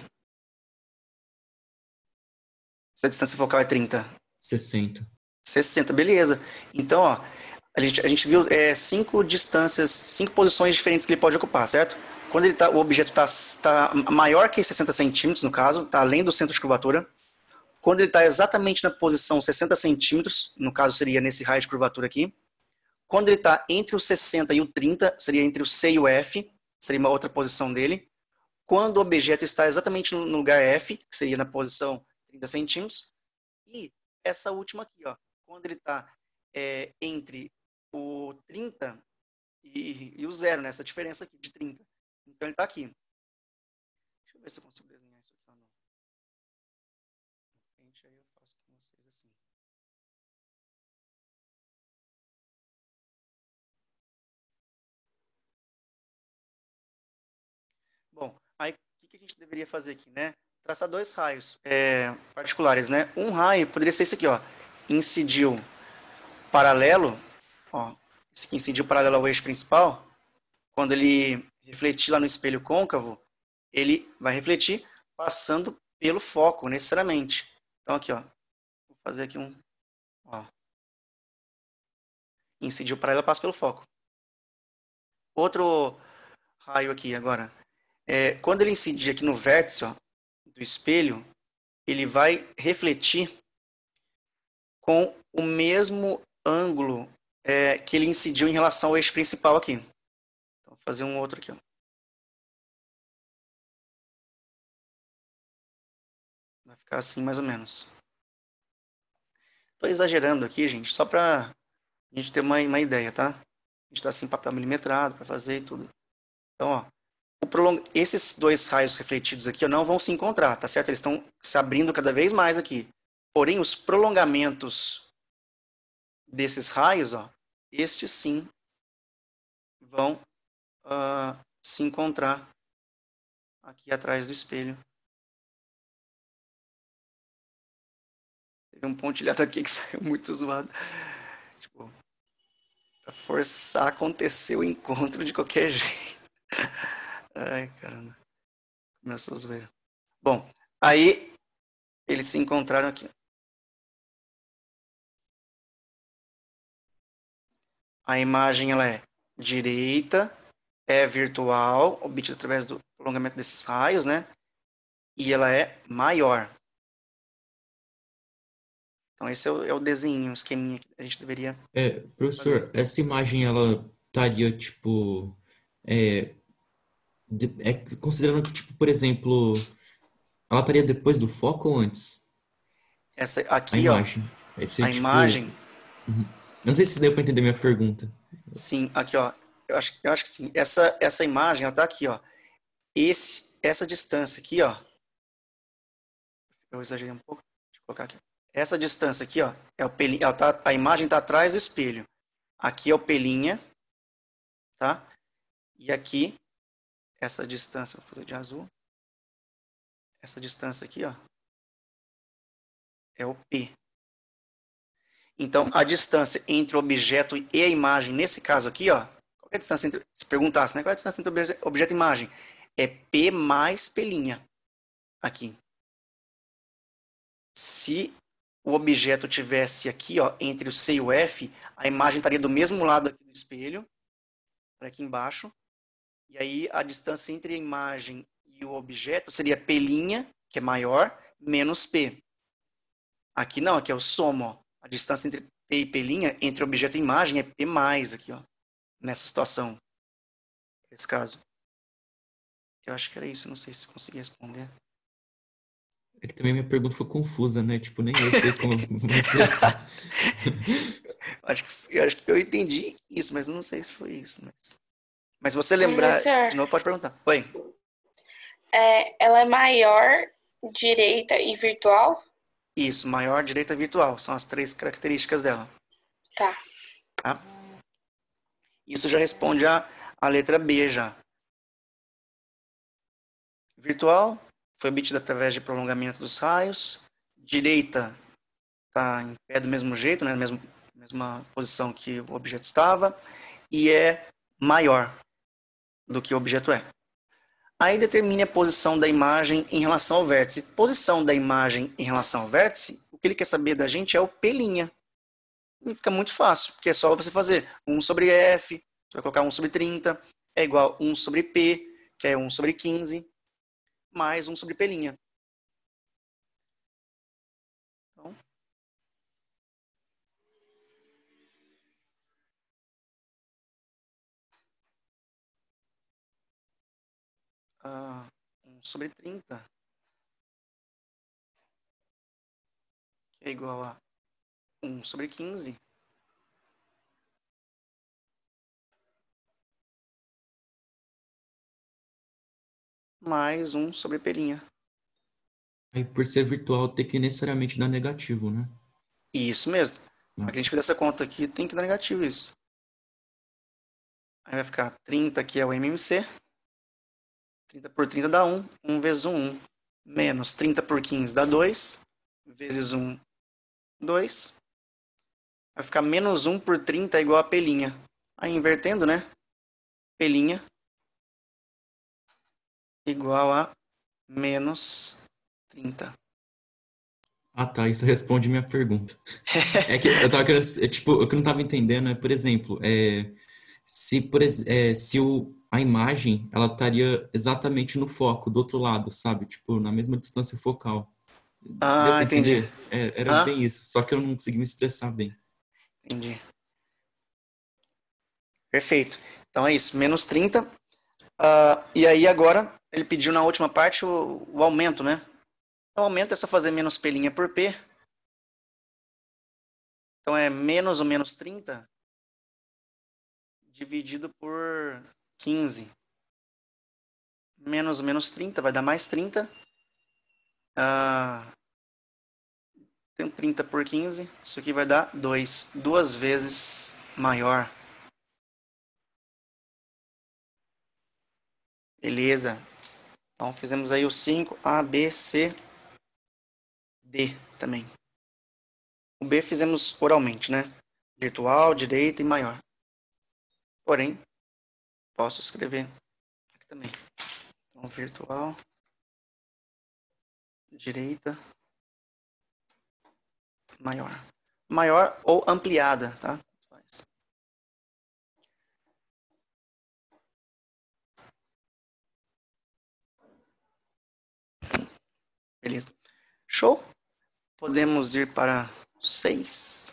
Se a distância focal é trinta. sessenta. sessenta, beleza. Então, ó, a gente, a gente viu é, cinco distâncias, cinco posições diferentes que ele pode ocupar, certo? Quando ele tá, o objeto está tá maior que sessenta centímetros, no caso, está além do centro de curvatura. Quando ele está exatamente na posição sessenta centímetros, no caso seria nesse raio de curvatura aqui. Quando ele está entre o sessenta e o trinta, seria entre o C e o F, seria uma outra posição dele. Quando o objeto está exatamente no lugar F, que seria na posição trinta centímetros. E essa última aqui, ó, quando ele está é, entre o trinta e, e o zero, né, essa diferença aqui de trinta. Então ele está aqui. Deixa eu ver se eu consigo desenhar isso aqui. Aí eu faço com vocês assim. Bom, aí o que a gente deveria fazer aqui, né? Traçar dois raios é, particulares, né? Um raio poderia ser esse aqui, ó. Incidiu paralelo, ó. Esse aqui incidiu paralelo ao eixo principal. Quando ele refletir lá no espelho côncavo, ele vai refletir passando pelo foco, necessariamente. Então aqui, ó. Vou fazer aqui um, ó. Incidiu paralelo, passa pelo foco. outro raio aqui agora. É, quando ele incidir aqui no vértice, ó, do espelho, ele vai refletir com o mesmo ângulo é, que ele incidiu em relação ao eixo principal aqui. Então, vou fazer um outro aqui, ó. Vai ficar assim, mais ou menos. Estou exagerando aqui, gente, só para a gente ter uma, uma ideia, tá? A gente está assim, papel milimetrado para fazer e tudo. Então, ó, o prolong... esses dois raios refletidos aqui ó, não vão se encontrar, tá certo? Eles estão se abrindo cada vez mais aqui. Porém, os prolongamentos desses raios, ó, estes sim vão uh, se encontrar aqui atrás do espelho. Teve um pontilhado aqui que saiu muito zoado. Tipo, pra forçar acontecer o encontro de qualquer jeito. Ai, caramba. Começou a zoeira. Bom, aí eles se encontraram aqui. A imagem ela é direita, é virtual, obtida através do prolongamento desses raios, né? E ela é maior. Então esse é o, é o desenho, o esqueminha que a gente deveria É, professor, fazer. essa imagem ela estaria tipo é, de- é, considerando que tipo, por exemplo, ela estaria depois do foco ou antes? Essa A aqui, ó, imagem. Vai ser a tipo, imagem, uhum. Eu não sei se deu para entender minha pergunta. sim, aqui, ó. Eu acho, eu acho que sim. Essa, essa imagem, ela tá aqui, ó. Esse, essa distância aqui, ó. Eu exagerei um pouco. Deixa eu colocar aqui. Essa distância aqui, ó, é o pelinho, ela tá, a imagem está atrás do espelho. Aqui é o pelinha, tá? E aqui, essa distância, vou fazer de azul. Essa distância aqui, ó, é o P. Então, a distância entre o objeto e a imagem, nesse caso aqui, ó, qual é a distância entre, se perguntasse, né, qual é a distância entre obje- objeto e imagem? É P mais pelinha, aqui. Se o objeto tivesse aqui, ó, entre o C e o F, a imagem estaria do mesmo lado aqui do espelho, aqui embaixo, e aí a distância entre a imagem e o objeto seria P', que é maior, menos P. Aqui não, aqui é o somo, ó. A distância entre P e P', entre objeto e imagem, é P mais aqui, ó. Nessa situação. Nesse caso. Eu acho que era isso, não sei se consegui responder. É que também minha pergunta foi confusa, né? Tipo, nem eu sei como me expressar. acho que, eu acho que eu entendi isso, mas não sei se foi isso. Mas, mas se você lembrar, Professor, de novo, pode perguntar. Oi. é, ela é maior, direita e virtual? Isso, maior, direita, virtual. São as três características dela. Tá. Tá? Isso já responde a, a letra B já. Virtual foi obtida através de prolongamento dos raios. Direita está em pé do mesmo jeito, né, na mesma, mesma posição que o objeto estava. E é maior do que o objeto é. Aí determine a posição da imagem em relação ao vértice. Posição da imagem em relação ao vértice, o que ele quer saber da gente é o P'. E fica muito fácil, porque é só você fazer um sobre F, você vai colocar um sobre trinta, é igual a um sobre P, que é um sobre quinze, mais um sobre P'. Então, uh, um sobre trinta, que é igual a um sobre quinze, mais um sobre P'. Aí, por ser virtual, tem que necessariamente dar negativo, né? Isso mesmo. Ah. Para que a gente fizer essa conta aqui, tem que dar negativo isso. Aí vai ficar trinta, que é o M M C. trinta por trinta dá um. um vezes um, um. Menos trinta por quinze dá dois. Vezes um, dois. Vai ficar menos um por trinta é igual a P'. Aí invertendo, né? P' igual a menos trinta. Ah, tá. Isso responde minha pergunta. É que eu tava querendo... É, tipo, o que eu não tava entendendo é, por exemplo, é, se, por, ex- é, se o, a imagem ela estaria exatamente no foco, do outro lado, sabe? Tipo, na mesma distância focal. Deu Ah, para entendi. entender? É, era Ah, bem isso, só que eu não consegui me expressar bem. entendi. Perfeito. Então é isso, menos trinta. Ah, e aí agora ele pediu na última parte o, o aumento, né? O aumento é só fazer menos pelinha por P. Então é menos o menos trinta dividido por quinze. Menos o menos trinta vai dar mais trinta. Ah, tem trinta por quinze. Isso aqui vai dar dois. Duas vezes maior. Beleza. Então fizemos aí o cinco, A, B, C, D também. O B fizemos oralmente, né? Virtual, direita e maior. Porém, posso escrever aqui também. Então, virtual, direita, maior. Maior ou ampliada, tá? Beleza. Show? Podemos ir para seis.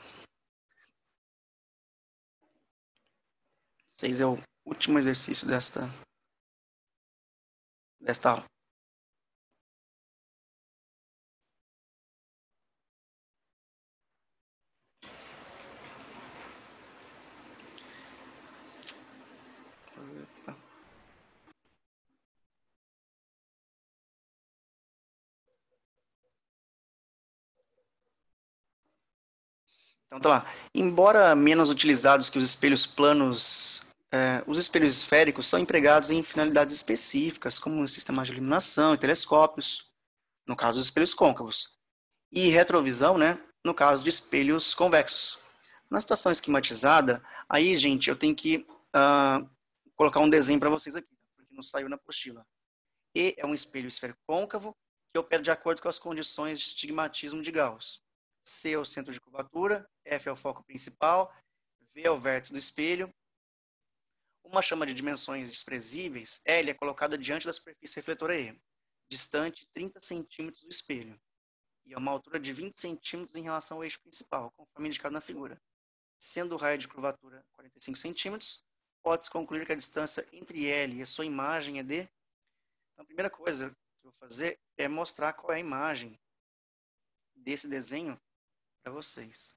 seis é o último exercício desta, desta aula. Então tá lá. Embora menos utilizados que os espelhos planos, é, os espelhos esféricos são empregados em finalidades específicas, como sistemas de iluminação e telescópios, no caso dos espelhos côncavos, e retrovisão, né, no caso de espelhos convexos. Na situação esquematizada, aí, gente, eu tenho que uh, colocar um desenho para vocês aqui, porque não saiu na apostila. E é um espelho esférico côncavo que opera de acordo com as condições de estigmatismo de Gauss. C é o centro de curvatura, F é o foco principal, V é o vértice do espelho. Uma chama de dimensões desprezíveis, L, é colocada diante da superfície refletora E, distante trinta centímetros do espelho, e a uma altura de vinte centímetros em relação ao eixo principal, conforme indicado na figura. Sendo o raio de curvatura quarenta e cinco centímetros, pode-se concluir que a distância entre L e a sua imagem é de... Então, a primeira coisa que eu vou fazer é mostrar qual é a imagem desse desenho para vocês.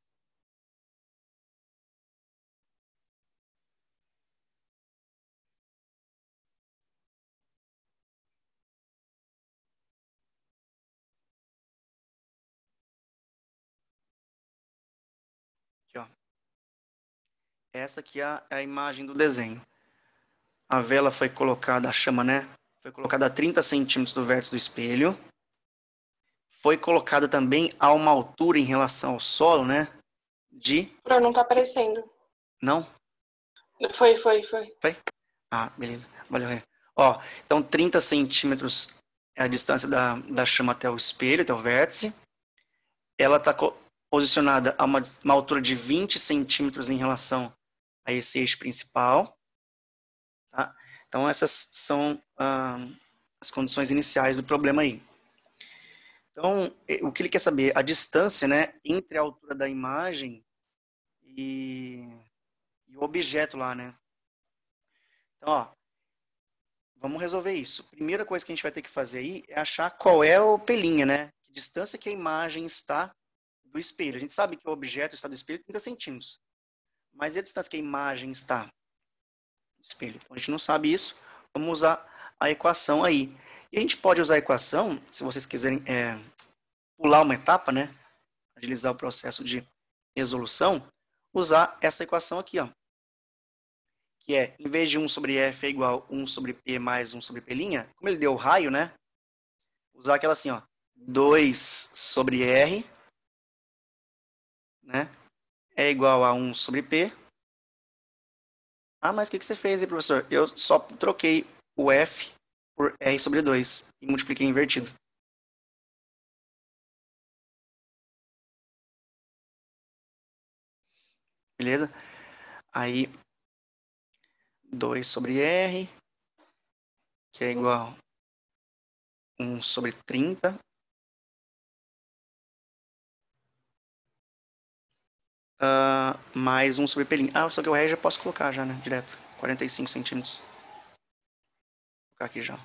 Aqui, ó. Essa aqui é a, é a imagem do desenho. A vela foi colocada, a chama, né? Foi colocada a trinta centímetros do vértice do espelho. Foi colocada também a uma altura em relação ao solo, né? De... Pro, não tá aparecendo. Não? Foi, foi, foi. Foi? Ah, beleza. Valeu, Rê. Ó, então trinta centímetros é a distância da, da chama até o espelho, até o vértice. Ela está posicionada a uma, uma altura de vinte centímetros em relação a esse eixo principal. Tá? Então, essas são ah, as condições iniciais do problema aí. Então, o que ele quer saber? A distância, né, entre a altura da imagem e, e o objeto lá, né? Então, ó, vamos resolver isso. Primeira coisa que a gente vai ter que fazer aí é achar qual é o pelinha, né? Que distância que a imagem está do espelho. A gente sabe que o objeto está do espelho trinta centímetros. Mas e a distância que a imagem está do espelho? Então, a gente não sabe isso. Vamos usar a equação aí. E a gente pode usar a equação, se vocês quiserem é, pular uma etapa, né? Agilizar o processo de resolução, usar essa equação aqui, ó. Que é, em vez de um sobre F é igual a um sobre P mais um sobre P', como ele deu o raio, né? Usar aquela assim, ó. dois sobre R, né? É igual a um sobre P. Ah, mas o que, que você fez aí, professor? Eu só troquei o F por R sobre dois e multipliquei invertido. Beleza? Aí, dois sobre R, que é igual a um sobre trinta. Uh, mais um sobre P'. Ah, só que o R já posso colocar já, né? Direto. quarenta e cinco centímetros. Vou colocar aqui já.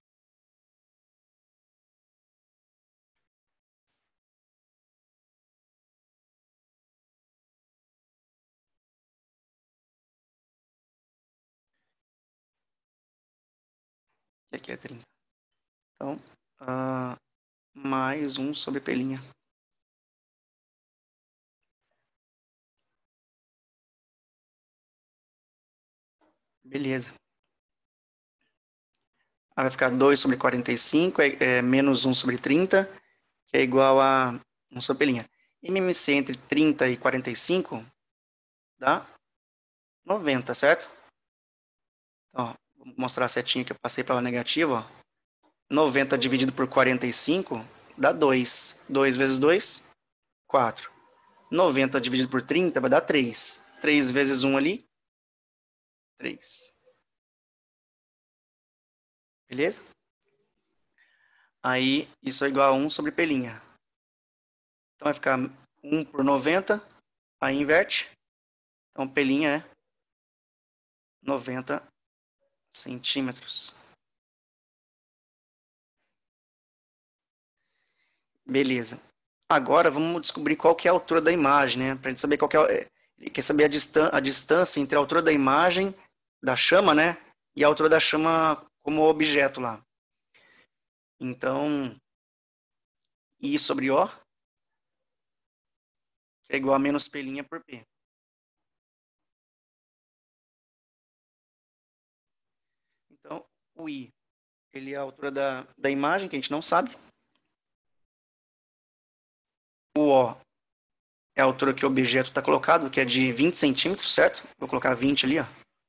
E aqui é trinta. Então, uh, mais um sobre P'. Beleza. Aí vai ficar dois sobre quarenta e cinco, é, é menos um sobre trinta, que é igual a um sobre P'. M M C entre trinta e quarenta e cinco dá noventa, certo? Então, ó, vou mostrar a setinha que eu passei para ela negativa. Ó. noventa dividido por quarenta e cinco dá dois. dois vezes dois, quatro. noventa dividido por trinta vai dar três. três vezes um ali, três. Beleza? Aí, isso é igual a um sobre P'. Então, vai ficar um por noventa, aí inverte. Então, P' é noventa centímetros. Beleza. Agora, vamos descobrir qual que é a altura da imagem, né? Para a gente saber qual que é... Ele quer saber a, distan a distância entre a altura da imagem, da chama, né? E a altura da chama como objeto lá. Então, I sobre O, que é igual a menos P' por P. Então, o I, ele é a altura da, da imagem, que a gente não sabe. O O é a altura que o objeto está colocado, que é de vinte centímetros, certo? Vou colocar vinte ali, ó.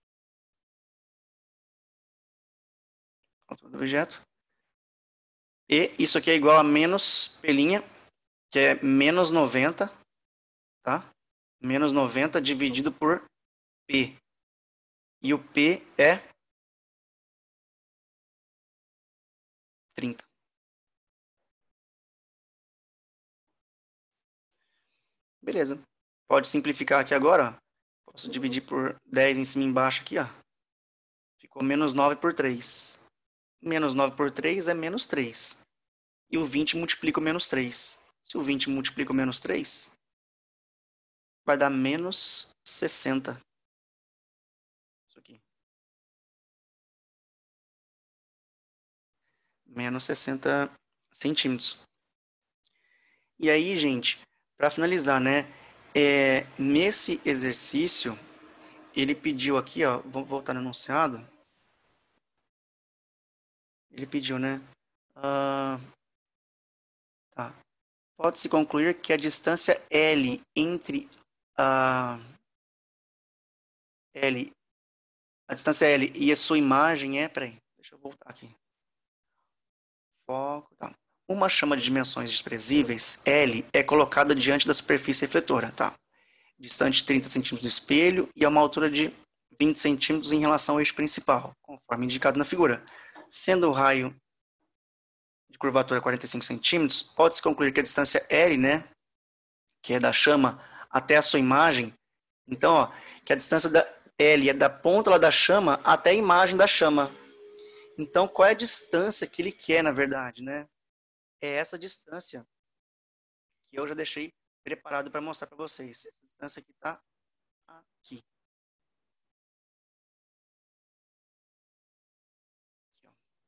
Altura do objeto. E isso aqui é igual a menos P', que é menos noventa, tá? Menos noventa dividido por P. E o P é trinta. Beleza. Pode simplificar aqui agora, ó. Posso dividir por dez em cima e embaixo aqui, ó. Ficou menos nove por três. Menos nove por três é menos três. E o vinte multiplica o menos três. Se o vinte multiplica o menos três, vai dar menos sessenta. Isso aqui. Menos sessenta centímetros. E aí, gente, para finalizar, né? É, nesse exercício, ele pediu aqui, ó, vamos voltar no enunciado. Ele pediu, né? Uh, tá. Pode-se concluir que a distância L entre a L, a distância L e a sua imagem é, peraí, deixa eu voltar aqui. Foco, tá. Uma chama de dimensões desprezíveis, L, é colocada diante da superfície refletora, tá? Distante de trinta centímetros do espelho e a uma altura de vinte centímetros em relação ao eixo principal, conforme indicado na figura. Sendo o raio de curvatura quarenta e cinco centímetros, pode-se concluir que a distância L, né, que é da chama até a sua imagem, então, ó, que a distância da L é da ponta lá da chama até a imagem da chama. Então, qual é a distância que ele quer, na verdade, né? É essa distância que eu já deixei preparado para mostrar para vocês. Essa distância aqui está aqui. Aqui, ó.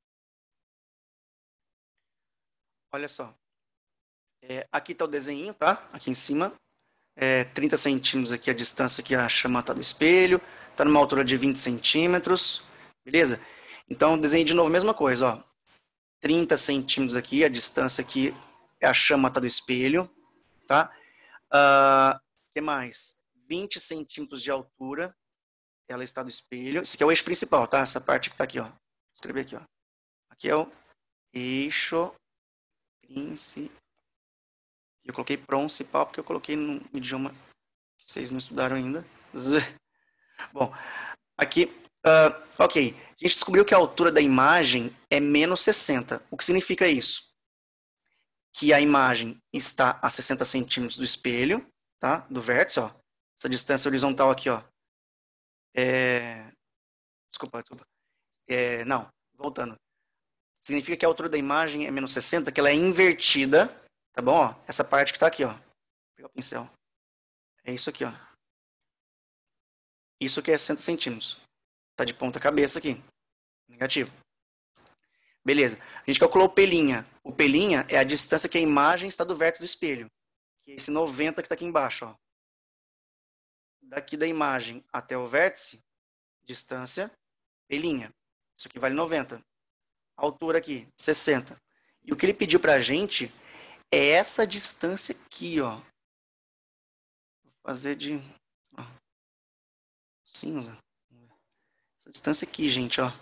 Olha só. É, aqui está o desenho, tá? Aqui em cima. É, trinta centímetros aqui a distância que a chama está do espelho. Está numa altura de vinte centímetros. Beleza? Então, desenho de novo, mesma coisa, ó. trinta centímetros aqui, a distância que a chama está do espelho, tá? Uh, que mais? vinte centímetros de altura, ela está do espelho. Esse aqui é o eixo principal, tá? Essa parte que está aqui, ó. Vou escrever aqui, ó. Aqui é o eixo principal. Eu coloquei principal porque eu coloquei num idioma que vocês não estudaram ainda. Bom, aqui Ok, a gente descobriu que a altura da imagem é menos sessenta. O que significa isso? Que a imagem está a sessenta centímetros do espelho, tá? Do vértice, ó. Essa distância horizontal aqui, ó. É... Desculpa, desculpa. É... Não, voltando. Significa que a altura da imagem é menos sessenta, que ela é invertida, tá bom? Ó, essa parte que tá aqui, ó. Vou pegar o pincel. É isso aqui, ó. Isso aqui é sessenta centímetros. Tá de ponta cabeça aqui. Negativo. Beleza. A gente calculou o pelinha. O pelinha é a distância que a imagem está do vértice do espelho. Que é esse noventa que está aqui embaixo. Ó. Daqui da imagem até o vértice, distância, pelinha. Isso aqui vale noventa. A altura aqui, sessenta. E o que ele pediu para a gente é essa distância aqui. Ó. Vou fazer de ó, cinza. Essa distância aqui, gente. Ó.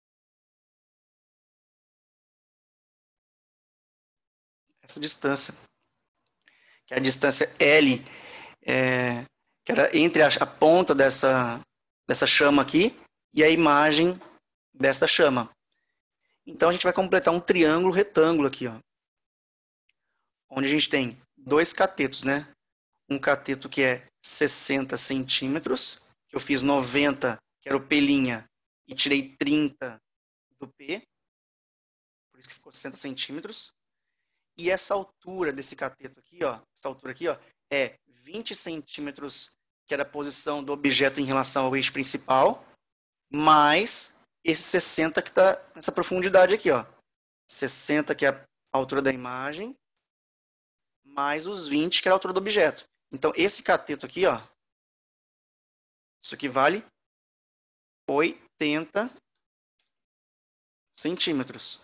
Essa distância, que é a distância L, é, que era entre a, a ponta dessa, dessa chama aqui e a imagem desta chama. Então, a gente vai completar um triângulo retângulo aqui, ó, onde a gente tem dois catetos, né? Um cateto que é sessenta centímetros, que eu fiz noventa, que era o pelinha, e tirei trinta do P, por isso que ficou sessenta centímetros. E essa altura desse cateto aqui, ó, essa altura aqui, ó, é vinte centímetros, que é a posição do objeto em relação ao eixo principal, mais esse sessenta que está nessa profundidade aqui, ó. sessenta, que é a altura da imagem, mais os vinte, que é a altura do objeto. Então, esse cateto aqui, ó, isso aqui vale oitenta centímetros.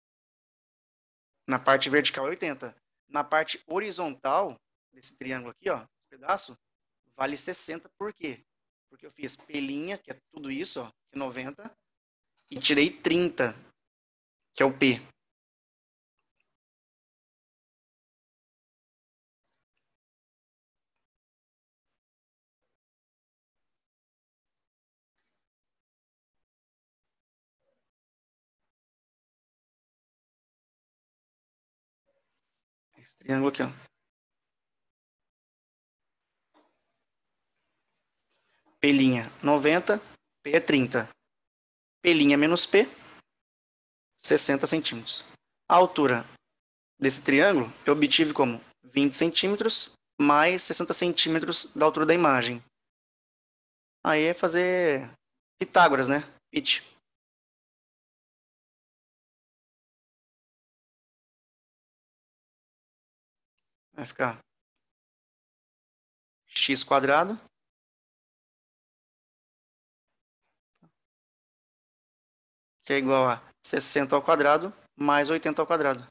Na parte vertical é oitenta. Na parte horizontal, desse triângulo aqui, ó, esse pedaço, vale sessenta. Por quê? Porque eu fiz pelinha, que é tudo isso, ó, que é noventa, e tirei trinta, que é o P. Esse triângulo aqui, ó. Pelinha noventa, P é trinta. Pelinha menos P, sessenta centímetros. A altura desse triângulo eu obtive como vinte centímetros mais sessenta centímetros da altura da imagem. Aí é fazer Pitágoras, né? Pit. Vai ficar x quadrado que é igual a sessenta ao quadrado mais oitenta ao quadrado.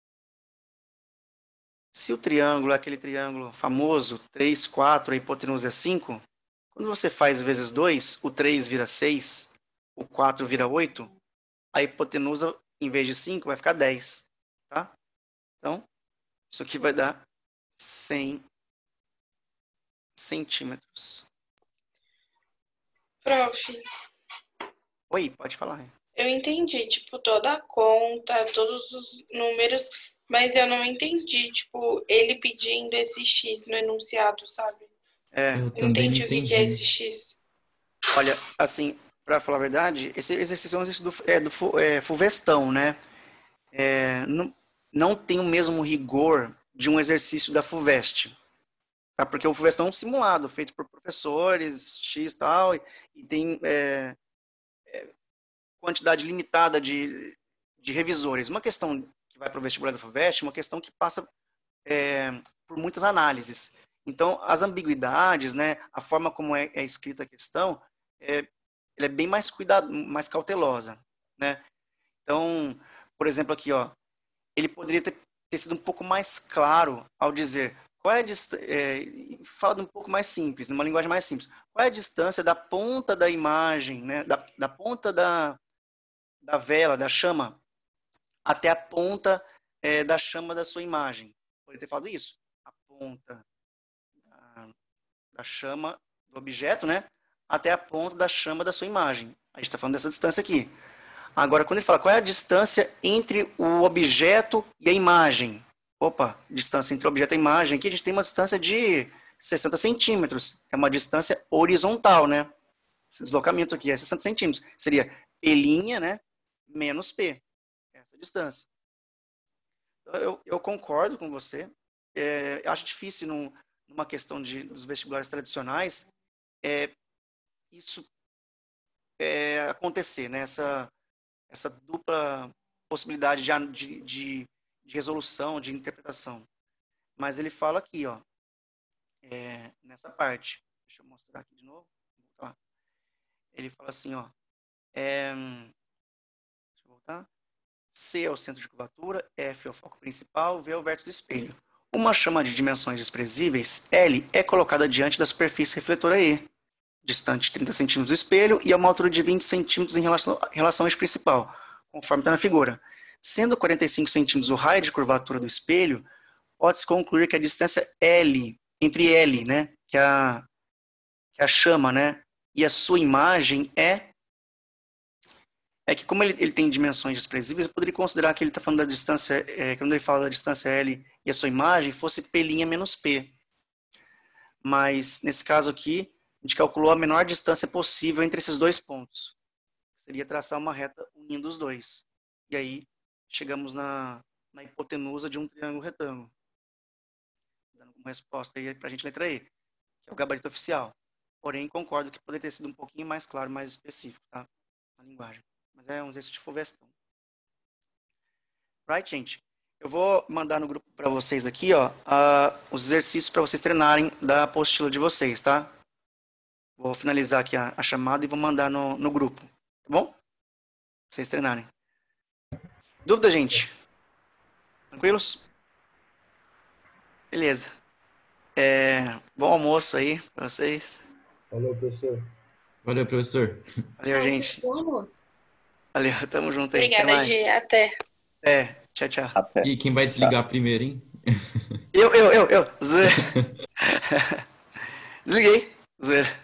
Se o triângulo é aquele triângulo famoso, três, quatro, a hipotenusa é cinco, quando você faz vezes dois, o três vira seis, o quatro vira oito, a hipotenusa, em vez de cinco, vai ficar dez. Tá? Então, isso aqui vai dar cem centímetros. Prof, Oi, pode falar. eu entendi, tipo, toda a conta, todos os números, mas eu não entendi, tipo, ele pedindo esse X no enunciado, sabe? É, Eu Eu não também não entendi o que que é entendi. esse X. olha, assim, para falar a verdade, esse exercício é um exercício do, é, do fu- é, Fulvestão, né? É, não, não tem o mesmo rigor de um exercício da Fulvestre. Tá? Porque o Fulvestão é um simulado feito por professores, X e tal, e, e tem é, quantidade limitada de, de revisores. Uma questão que vai para o vestibular da Fulvestre é uma questão que passa é, por muitas análises. Então, as ambiguidades, né, a forma como é, é escrita a questão, é, ela é bem mais cuidado, mais cautelosa, né? Então, por exemplo, aqui, ó, ele poderia ter, ter sido um pouco mais claro ao dizer qual é a distância, é, fala de um pouco mais simples, numa linguagem mais simples. Qual é a distância da ponta da imagem, né, da, da ponta da, da vela, da chama, até a ponta é, da chama da sua imagem? Poderia ter falado isso. A ponta da, da chama do objeto, né, até a ponta da chama da sua imagem. A gente está falando dessa distância aqui. Agora, quando ele fala qual é a distância entre o objeto e a imagem. Opa, distância entre o objeto e a imagem. Aqui a gente tem uma distância de sessenta centímetros. É uma distância horizontal, né? Esse deslocamento aqui é sessenta centímetros. Seria P', né? Menos P. Essa distância. Eu, eu concordo com você. É, acho difícil num, numa questão de, dos vestibulares tradicionais é, isso é, acontecer, né? Essa, essa dupla possibilidade de, de, de, de resolução, de interpretação. Mas ele fala aqui, ó, é, nessa parte. Deixa eu mostrar aqui de novo. Tá. Ele fala assim, ó, é, deixa eu voltar. C é o centro de curvatura, F é o foco principal, V é o vértice do espelho. Uma chama de dimensões desprezíveis, L, é colocada diante da superfície refletora E, distante trinta centímetros do espelho e a uma altura de vinte centímetros em relação, relação ao eixo principal, conforme está na figura. Sendo quarenta e cinco centímetros o raio de curvatura do espelho, pode-se concluir que a distância L, entre L, né, que é a, que é a chama, né, e a sua imagem é é que como ele, ele tem dimensões desprezíveis, eu poderia considerar que ele está falando da distância, é, quando ele fala da distância L e a sua imagem, fosse P' menos P. Mas, nesse caso aqui, a gente calculou a menor distância possível entre esses dois pontos. Seria traçar uma reta unindo os dois. E aí, chegamos na, na hipotenusa de um triângulo retângulo. Dando como resposta aí para a gente a letra E, que é o gabarito oficial. Porém, concordo que poderia ter sido um pouquinho mais claro, mais específico, tá? Na linguagem. Mas é um exercício de Fulveston. Right, gente? Eu vou mandar no grupo para vocês aqui, ó, uh, os exercícios para vocês treinarem da apostila de vocês, tá? Vou finalizar aqui a, a chamada e vou mandar no, no grupo, tá bom? Pra vocês treinarem. Dúvida, gente? Tranquilos? Beleza. É, bom almoço aí para vocês. Valeu, professor. Valeu, professor. Valeu, gente. Bom almoço. Valeu, tamo junto aí. Obrigada, Até mais. Gi. Até. É, tchau, tchau. Até. E quem vai desligar primeiro, hein? Eu, eu, eu, eu. Zé. Desliguei. Zoeira.